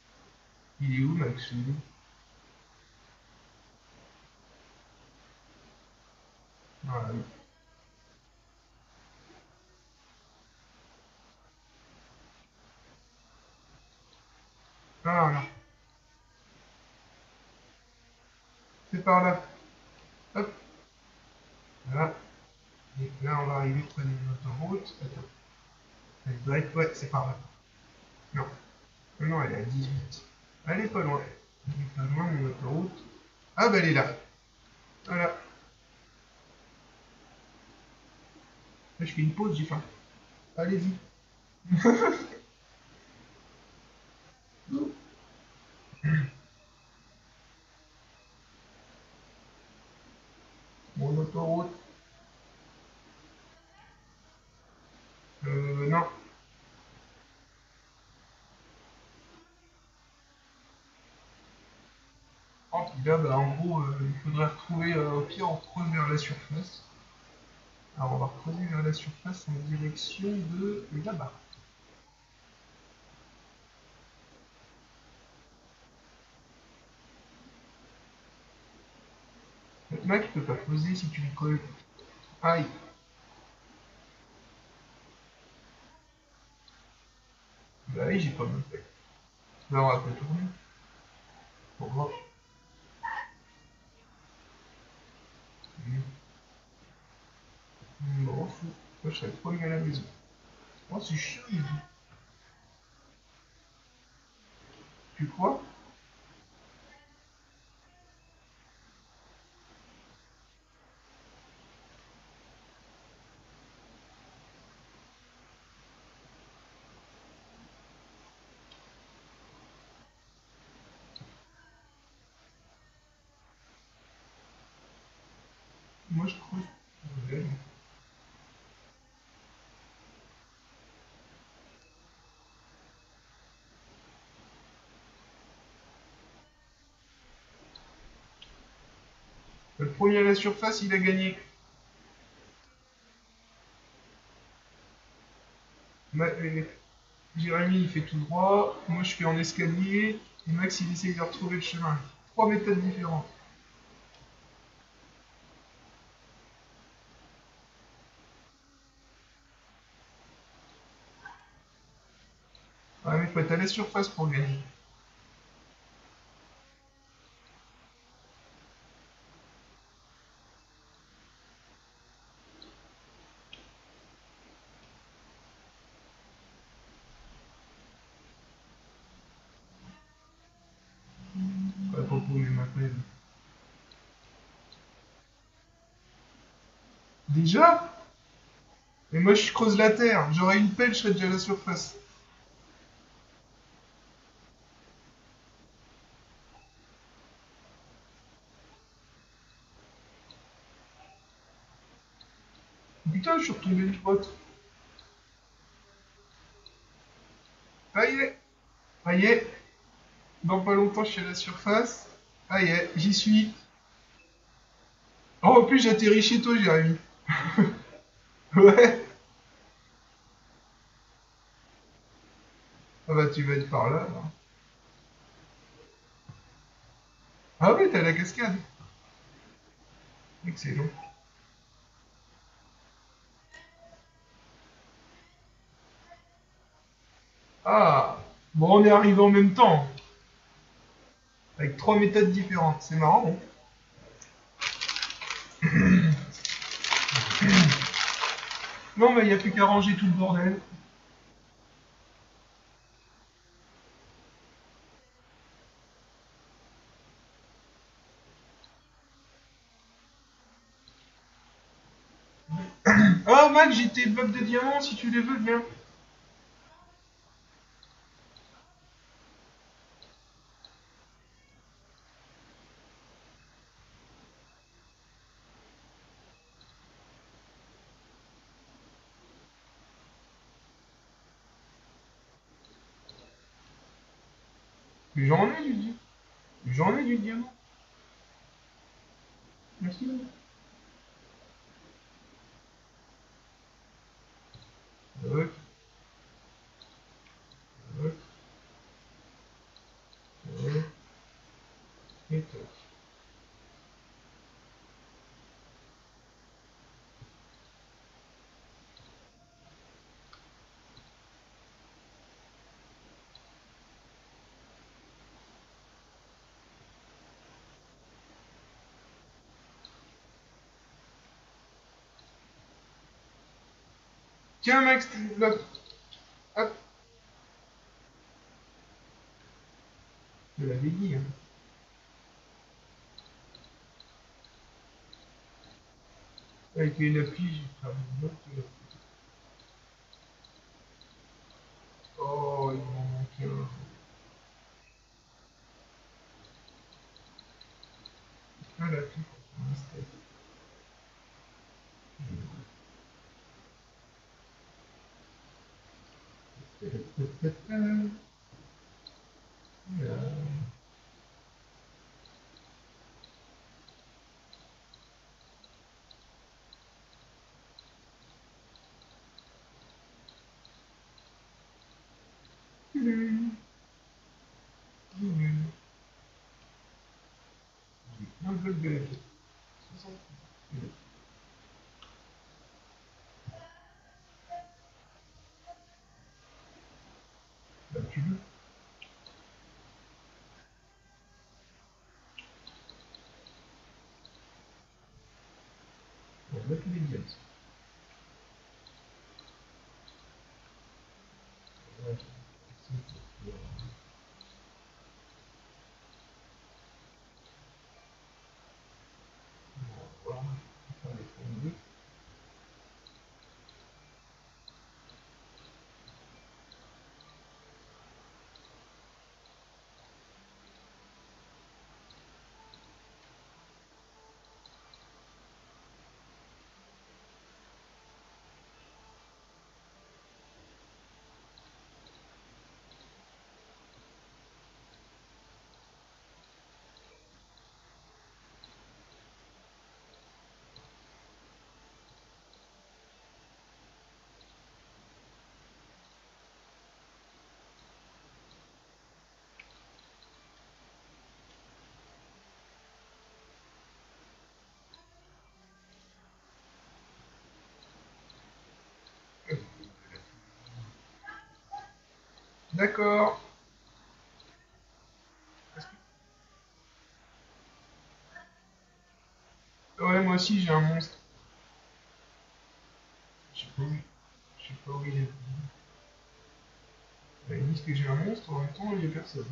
Il est où, Max? Il est où? Voilà. Ah, voilà. C'est par là. Hop. Voilà. Et là, on va arriver près d'une autoroute. Attends. Elle doit être... Ouais, c'est par là. Non. Non, elle est à dix-huit. Elle est pas loin. Elle est pas loin, mon autoroute. Ah, bah, elle est là. Voilà. Là, je fais une pause, j'ai faim. Allez-y. Mon autoroute. Euh, non. En tout cas, bah, en gros, euh, il faudrait retrouver, euh, au pire, on creuse vers la surface. Alors, on va creuser vers la surface en direction de là-bas. Le mec, il peut pas creuser si tu le colles. Aïe. Bah oui, j'ai pas mal fait. Là, on va pas tourner. Pour voir. Je m'en fous. Moi, je serais trop à la maison. Oh, c'est chiant, il dit. Tu crois? Moi, je creuse. Ouais. Le premier à la surface, il a gagné. Ma- euh, Jérémy, il fait tout droit. Moi, je fais en escalier. Et Max, il essaye de retrouver le chemin. Trois méthodes différentes. Ouais, mais faut être à la surface pour gagner. Ouais, faut pas ma pelle. Déjà? Mais moi, je creuse la terre. J'aurais une pelle, je serais déjà à la surface. Putain, je suis retombé une grotte. Ça y est. Ça y est. Dans pas longtemps, je suis à la surface. Ça y est, j'y suis. Oh, en plus, j'atterris chez toi, Jérémy. Ouais. Ah bah, tu vas être par là, là. Ah ouais, t'as la cascade. Excellent. Ah. Bon, on est arrivé en même temps. Avec trois méthodes différentes. C'est marrant, hein. Non, mais il n'y a plus qu'à ranger tout le bordel. Ah, Mac, j'ai tes blocs de diamants, si tu les veux, viens. Mais j'en ai du diamant. J'en ai du diamant. Merci. Ok, ok, ok. Et tac. Tiens, Max, là. Hop. Je l'avais dit, hein. Avec une appui, j'ai fait un autre. Oh, il m'en manque un. Ah, la pluie, un steak. Un bloc de la vie. soixante. Bah, tu veux. On va mettre les gaz. Ouais. Voilà. On va les prendre. D'accord. Ouais, moi aussi j'ai un monstre. Je sais pas où, je sais pas où il est. Ils disent que j'ai un monstre, en même temps il n'y a personne.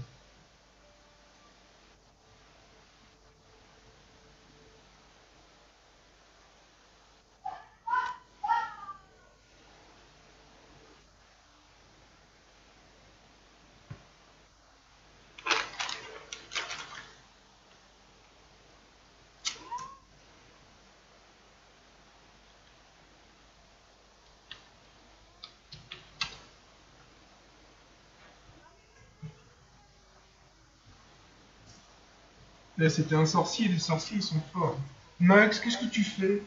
Là c'était un sorcier, les sorciers ils sont forts. Max, qu'est-ce que tu fais?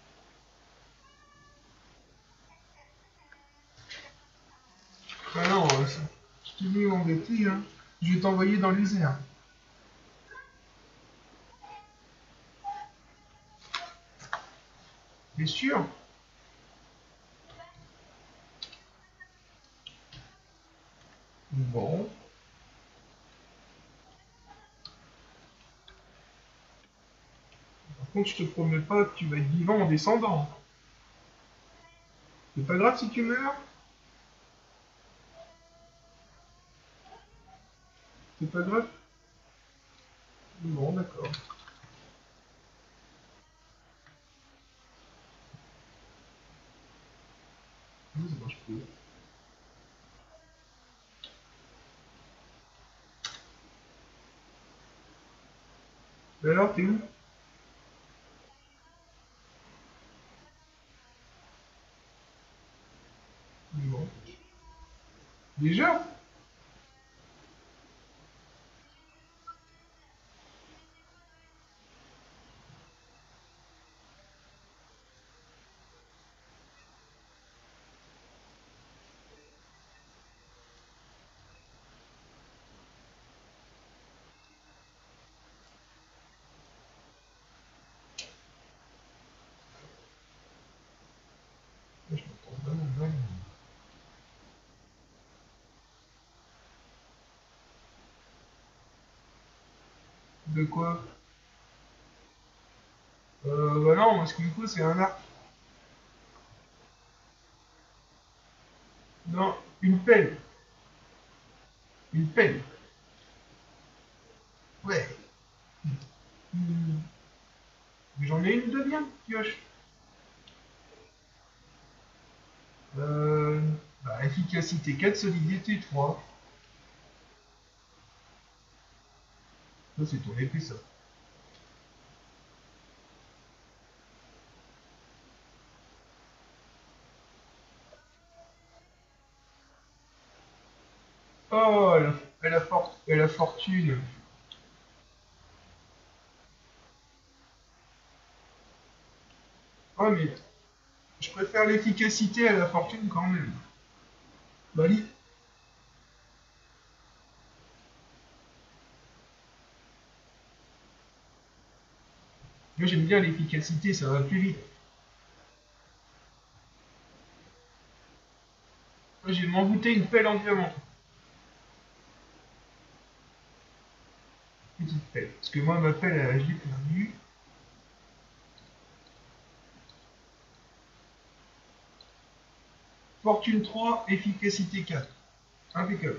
Ah non, euh, je t'ai vu embêter, hein. Je vais t'envoyer dans les airs. T'es sûr? Bon. Par contre, je te promets pas que tu vas être vivant en descendant. C'est pas grave si tu meurs? C'est pas grave? Bon, d'accord. Non, ça marche plus. Mais alors, t'es où? Bon. Déjà? Je m'entends vraiment mal. De quoi? Euh, bah non, moi ce qu'il me faut c'est un arc. Non, une pelle. Une pelle. Ouais. Hmm. Mais j'en ai une de bien, pioche. Euh, bah, efficacité quatre, solidité trois. Ça, c'est ton épée, ça. Oh, elle a, elle a, for- elle a fortune. Oh, mais je préfère l'efficacité à la fortune quand même. Bah, li- moi, j'aime bien l'efficacité, ça va plus vite. Moi, j'ai m'envoûté une pelle en diamant. Petite pelle. Parce que moi, ma pelle, euh, je l'ai perdue. Fortune trois, efficacité quatre. Impeccable.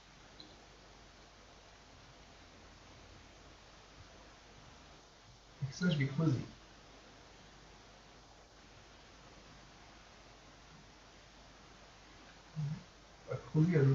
Donc ça, je vais creuser. On va creuser à l'eau.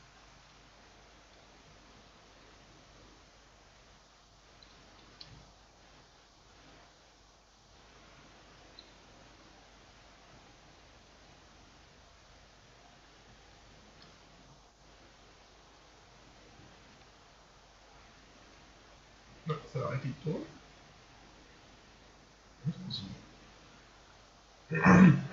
Non, ça va arrêter de tourner. C'est possible.